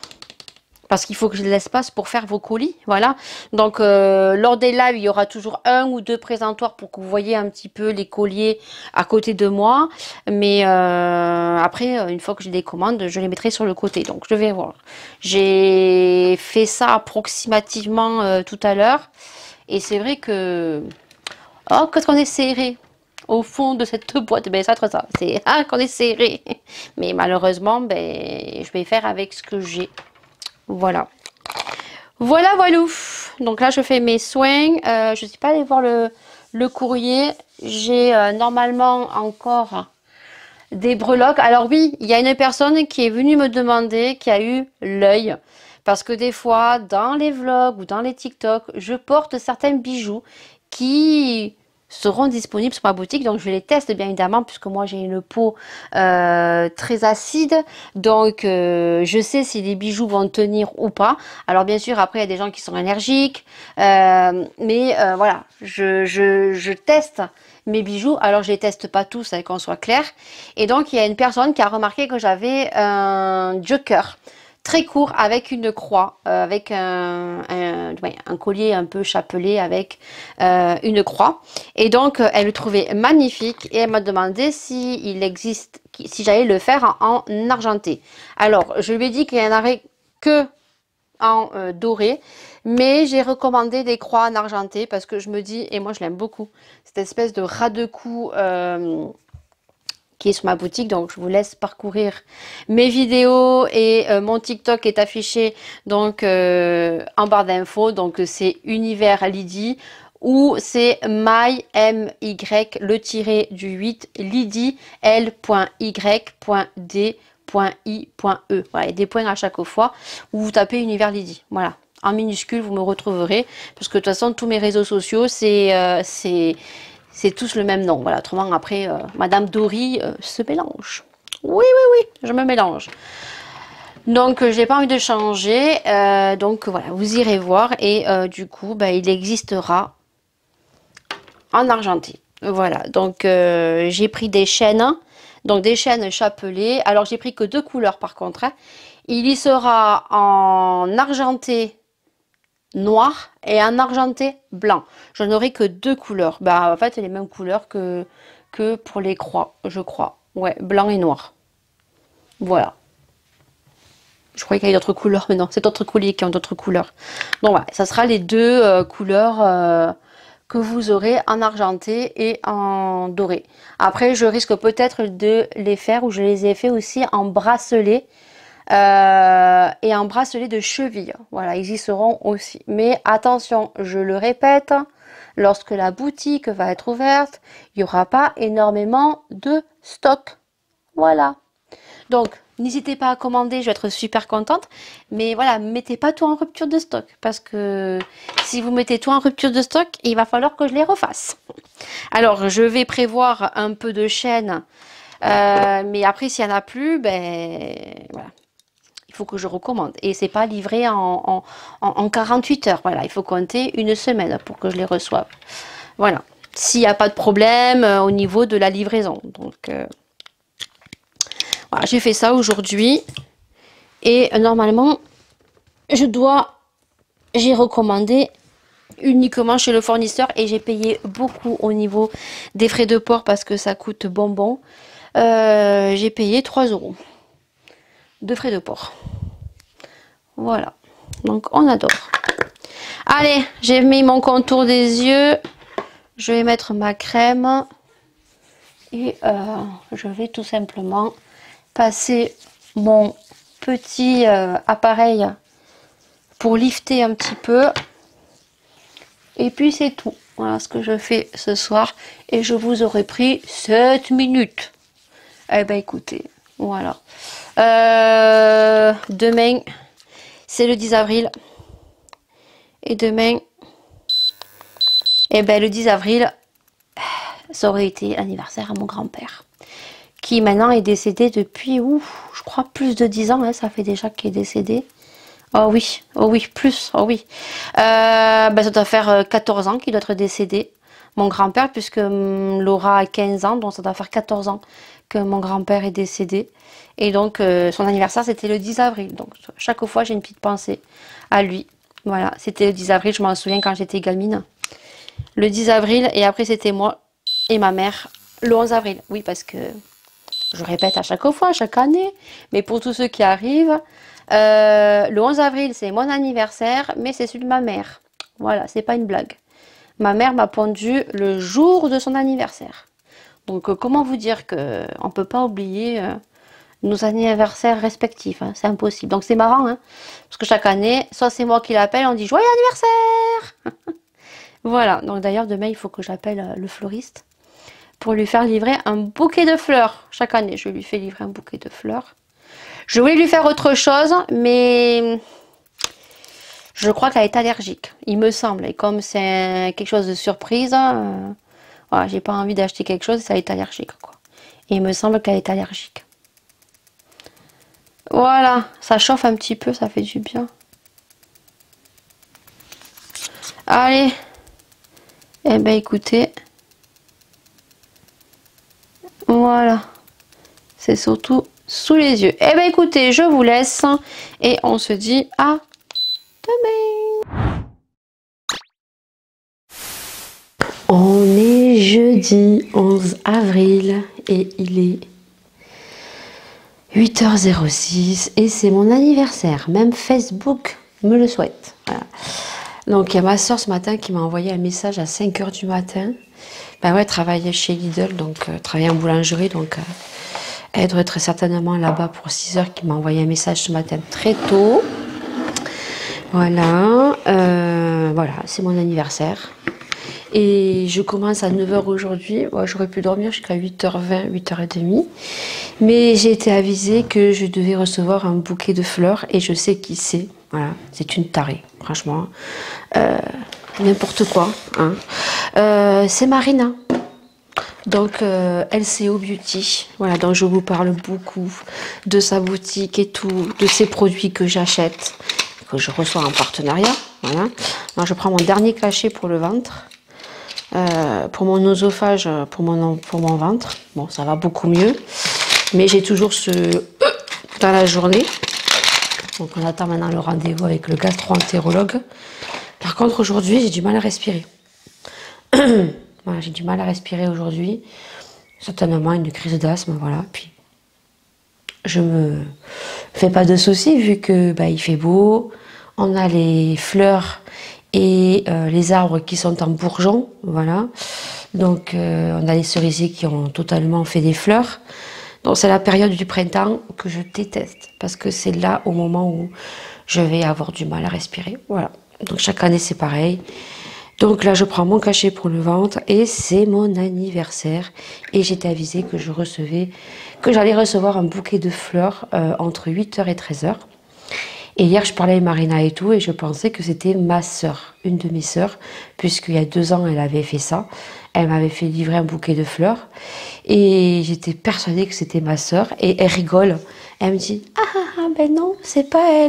Parce qu'il faut que j'ai de l'espace pour faire vos colis, voilà. Donc, euh, lors des lives, il y aura toujours un ou deux présentoirs pour que vous voyez un petit peu les colliers à côté de moi. Mais euh, après, une fois que j'ai des commandes, je les mettrai sur le côté. Donc, je vais voir. J'ai fait ça approximativement euh, tout à l'heure. Et c'est vrai que... Oh, qu'est-ce qu'on est serré au fond de cette boîte. Ben, ça, ça. C'est ah, qu'on est serré. Mais malheureusement, ben, je vais faire avec ce que j'ai. Voilà. Voilà, voilà. Donc là, je fais mes soins. Euh, je ne suis pas allée voir le, le courrier. J'ai euh, normalement encore des breloques. Alors oui, il y a une personne qui est venue me demander, qui a eu l'œil. Parce que des fois, dans les vlogs ou dans les TikTok, je porte certains bijoux qui seront disponibles sur ma boutique. Donc, je les teste bien évidemment, puisque moi, j'ai une peau euh, très acide. Donc, euh, je sais si les bijoux vont tenir ou pas. Alors, bien sûr, après, il y a des gens qui sont allergiques. Euh, mais euh, voilà, je, je, je teste mes bijoux. Alors, je les teste pas tous, hein, qu'on soit clair. Et donc, il y a une personne qui a remarqué que j'avais un joker très court avec une croix, euh, avec un, un, ouais, un collier un peu chapelé avec euh, une croix. Et donc, euh, elle le trouvait magnifique et elle m'a demandé si il existe, si j'allais le faire en, en argenté. Alors, je lui ai dit qu'il n'y en avait que en euh, doré, mais j'ai recommandé des croix en argenté parce que je me dis, et moi je l'aime beaucoup, cette espèce de ras de cou euh, qui est sur ma boutique. Donc je vous laisse parcourir mes vidéos et euh, mon TikTok est affiché donc euh, en barre d'infos. Donc c'est Univers Lydie ou c'est my m y le tiré du huit Lydie l.y.d.i.e. Voilà, il y a des points à chaque fois où vous tapez Univers Lydie. Voilà. En minuscule, vous me retrouverez. Parce que de toute façon, tous mes réseaux sociaux, c'est euh, c'est c'est tous le même nom. Voilà, autrement, après, euh, Madame Dory euh, se mélange. Oui, oui, oui, je me mélange. Donc, euh, j'ai pas envie de changer. Euh, donc, voilà, vous irez voir. Et euh, du coup, bah, il existera en argenté. Voilà, donc euh, j'ai pris des chaînes. Donc, des chaînes chapelées. Alors, j'ai pris que deux couleurs par contre. Hein. Il y sera en argenté noir et en argenté blanc. Je n'aurai que deux couleurs. Bah, en fait, les mêmes couleurs que, que pour les croix, je crois. Ouais, blanc et noir. Voilà. Je croyais qu'il y avait d'autres couleurs, mais non, c'est d'autres colliers qui ont d'autres couleurs. Donc voilà, ça sera les deux euh, couleurs euh, que vous aurez en argenté et en doré. Après, je risque peut-être de les faire, ou je les ai fait aussi en bracelet. Euh, et un bracelet de cheville, voilà, ils y seront aussi. Mais attention, je le répète, lorsque la boutique va être ouverte, il n'y aura pas énormément de stock. Voilà. Donc, n'hésitez pas à commander, je vais être super contente. Mais voilà, mettez pas tout en rupture de stock. Parce que si vous mettez tout en rupture de stock, il va falloir que je les refasse. Alors, je vais prévoir un peu de chaîne. Euh, mais après, s'il n'y en a plus, ben voilà. Il faut que je recommande. Et c'est pas livré en, en, en quarante-huit heures. Voilà, il faut compter une semaine pour que je les reçoive. Voilà. S'il n'y a pas de problème euh, au niveau de la livraison. Donc, euh, voilà, j'ai fait ça aujourd'hui. Et euh, normalement, je dois... J'ai recommandé uniquement chez le fournisseur. Et j'ai payé beaucoup au niveau des frais de port parce que ça coûte bonbon. Euh, j'ai payé trois euros de frais de port. Voilà, donc on adore. Allez, j'ai mis mon contour des yeux. Je vais mettre ma crème. Et euh, je vais tout simplement passer mon petit euh, appareil pour lifter un petit peu. Et puis c'est tout. Voilà ce que je fais ce soir. Et je vous aurais pris sept minutes. Eh ben écoutez, voilà. Euh, demain... C'est le dix avril. Et demain, eh ben, le dix avril, ça aurait été anniversaire à mon grand-père. Qui maintenant est décédé depuis, ouf, je crois, plus de dix ans. Hein, ça fait déjà qu'il est décédé. Oh oui, oh oui, plus, oh oui. Euh, ben, ça doit faire quatorze ans qu'il doit être décédé. Mon grand-père, puisque hum, Laura a quinze ans, donc ça doit faire quatorze ans que mon grand-père est décédé. Et donc, euh, son anniversaire, c'était le dix avril. Donc, chaque fois, j'ai une petite pensée à lui. Voilà, c'était le dix avril, je m'en souviens quand j'étais gamine. Le dix avril, et après, c'était moi et ma mère le onze avril. Oui, parce que je répète à chaque fois, chaque année. Mais pour tous ceux qui arrivent, euh, le onze avril, c'est mon anniversaire, mais c'est celui de ma mère. Voilà, c'est pas une blague. Ma mère m'a pondu le jour de son anniversaire. Donc, euh, comment vous dire que on peut pas oublier... Euh, nos anniversaires respectifs, hein, c'est impossible. Donc c'est marrant, hein, parce que chaque année, soit c'est moi qui l'appelle, on dit joyeux anniversaire. Voilà, donc d'ailleurs demain il faut que j'appelle le fleuriste pour lui faire livrer un bouquet de fleurs. Chaque année je lui fais livrer un bouquet de fleurs. Je voulais lui faire autre chose, mais je crois qu'elle est allergique, il me semble. Et comme c'est quelque chose de surprise, euh, voilà, j'ai pas envie d'acheter quelque chose, ça est allergique, quoi. Et il me semble qu'elle est allergique. Voilà, ça chauffe un petit peu, ça fait du bien. Allez. Eh ben écoutez. Voilà. C'est surtout sous les yeux. Eh ben écoutez, je vous laisse. Et on se dit à demain. On est jeudi onze avril. Et il est... huit heures zéro six et c'est mon anniversaire, même Facebook me le souhaite. Voilà. Donc il y a ma soeur ce matin qui m'a envoyé un message à cinq heures du matin. Ben ouais, elle travaillait chez Lidl, donc euh, travaillait en boulangerie, donc euh, elle doit être certainement là-bas pour six heures, qui m'a envoyé un message ce matin très tôt. Voilà, euh, voilà, c'est mon anniversaire. Et je commence à neuf heures aujourd'hui. Ouais, j'aurais pu dormir jusqu'à huit heures vingt, huit heures trente. Mais j'ai été avisée que je devais recevoir un bouquet de fleurs. Et je sais qui c'est. Voilà, c'est une tarée, franchement. Euh, N'importe quoi. Hein. Euh, c'est Marina. Donc, euh, L C O Beauty. Voilà, donc je vous parle beaucoup de sa boutique et tout, de ses produits que j'achète, que je reçois en partenariat. Voilà. Donc, je prends mon dernier cachet pour le ventre. Euh, pour mon oesophage, pour mon, pour mon ventre, bon, ça va beaucoup mieux. Mais j'ai toujours ce... dans la journée. Donc on attend maintenant le rendez-vous avec le gastro-entérologue. Par contre aujourd'hui j'ai du mal à respirer. Voilà, j'ai du mal à respirer aujourd'hui. Certainement une crise d'asthme, voilà. Puis je me fais pas de soucis vu que bah, il fait beau. On a les fleurs et euh, les arbres qui sont en bourgeon, voilà. Donc euh, on a les cerisiers qui ont totalement fait des fleurs. Donc c'est la période du printemps que je déteste parce que c'est là au moment où je vais avoir du mal à respirer. Voilà. Donc chaque année c'est pareil. Donc là je prends mon cachet pour le ventre et c'est mon anniversaire et j'étais avisée que je recevais, que j'allais recevoir un bouquet de fleurs euh, entre huit heures et treize heures. Et hier je parlais avec Marina et tout et je pensais que c'était ma sœur, une de mes sœurs, puisqu'il y a deux ans elle avait fait ça. Elle m'avait fait livrer un bouquet de fleurs et j'étais persuadée que c'était ma sœur et elle rigole. Elle me dit « Ah ah ah, ben non, c'est pas elle !»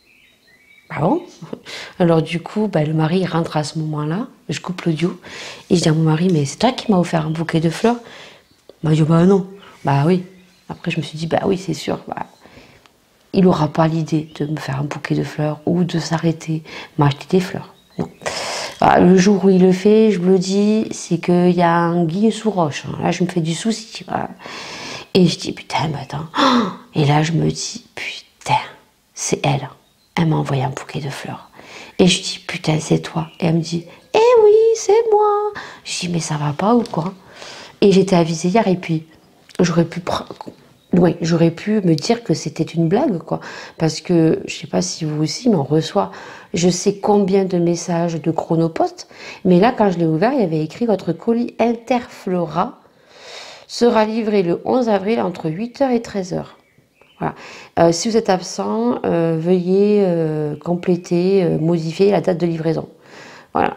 Ah bon? Alors du coup, bah, le mari rentre à ce moment-là, je coupe l'audio et je dis à mon mari « Mais c'est toi qui m'as offert un bouquet de fleurs ?» Il m'a dit « Bah non, bah oui. » Après je me suis dit « Bah oui, c'est sûr. Bah, il n'aura pas l'idée de me faire un bouquet de fleurs ou de s'arrêter, m'acheter des fleurs. » Non. Voilà, le jour où il le fait, je vous le dis, c'est qu'il y a un guille sous roche. Là, je me fais du souci. Voilà. Et je dis, putain, mais attends. Et là, je me dis, putain, c'est elle. Elle m'a envoyé un bouquet de fleurs. Et je dis, putain, c'est toi. Et elle me dit, eh oui, c'est moi. Je dis, mais ça va pas ou quoi? Et j'étais avisée hier, et puis, j'aurais pu prendre. Oui, j'aurais pu me dire que c'était une blague, quoi. Parce que, je sais pas si vous aussi, mais on reçoit je sais combien de messages de Chronopost. Mais là, quand je l'ai ouvert, il y avait écrit « Votre colis Interflora sera livré le onze avril entre huit heures et treize heures. » Voilà. Euh, si vous êtes absent, euh, veuillez euh, compléter, euh, modifier la date de livraison. Voilà.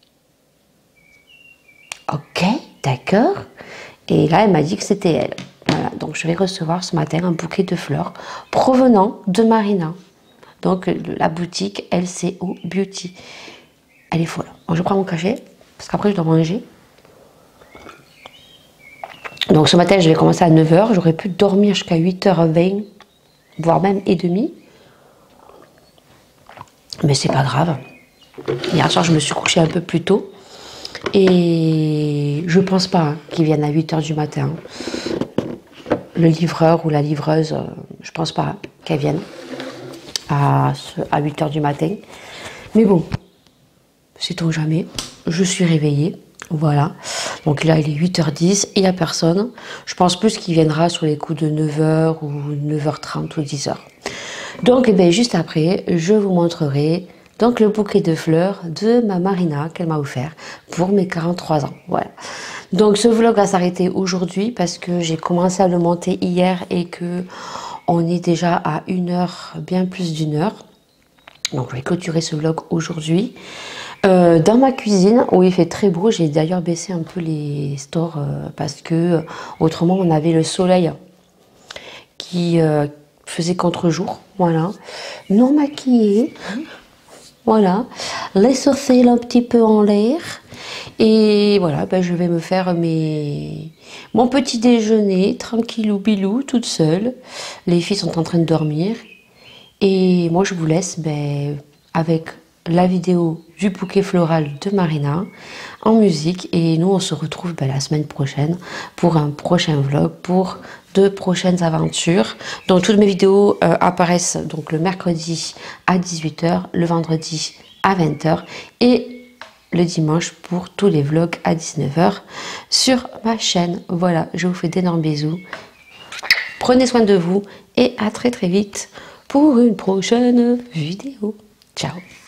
Ok, d'accord. Et là, elle m'a dit que c'était elle. Voilà, donc je vais recevoir ce matin un bouquet de fleurs provenant de Marina. Donc la boutique L C O Beauty. Elle est folle. Bon, je prends mon cachet, parce qu'après je dois manger. Donc ce matin, je vais commencer à neuf heures. J'aurais pu dormir jusqu'à huit heures vingt, voire même et demi. Mais c'est pas grave. Hier soir, je me suis couchée un peu plus tôt. Et je pense pas hein, qu'ils viennent à huit heures du matin. Le livreur ou la livreuse, euh, je pense pas hein, qu'elle vienne à, à huit heures du matin. Mais bon, sait-on jamais. Je suis réveillée. Voilà. Donc là, il est huit heures dix et il n'y a personne. Je pense plus qu'il viendra sur les coups de neuf heures ou neuf heures trente ou dix heures. Donc, eh bien, juste après, je vous montrerai donc le bouquet de fleurs de ma Marina qu'elle m'a offert pour mes quarante-trois ans. Voilà. Donc ce vlog va s'arrêter aujourd'hui parce que j'ai commencé à le monter hier et que on est déjà à une heure, bien plus d'une heure. Donc je vais clôturer ce vlog aujourd'hui. Euh, dans ma cuisine, où il fait très beau, j'ai d'ailleurs baissé un peu les stores euh, parce que euh, autrement on avait le soleil qui euh, faisait contre-jour. Voilà. Non maquillée. Voilà, les sourcils un petit peu en l'air. Et voilà, ben je vais me faire mes... mon petit déjeuner, tranquillou bilou, toute seule. Les filles sont en train de dormir. Et moi, je vous laisse ben, avec la vidéo du bouquet floral de Marina en musique. Et nous, on se retrouve ben, la semaine prochaine pour un prochain vlog, pour de prochaines aventures. Donc toutes mes vidéos euh, apparaissent donc le mercredi à dix-huit heures, le vendredi à vingt heures et le dimanche pour tous les vlogs à dix-neuf heures sur ma chaîne. Voilà, je vous fais d'énormes bisous. Prenez soin de vous et à très très vite pour une prochaine vidéo. Ciao.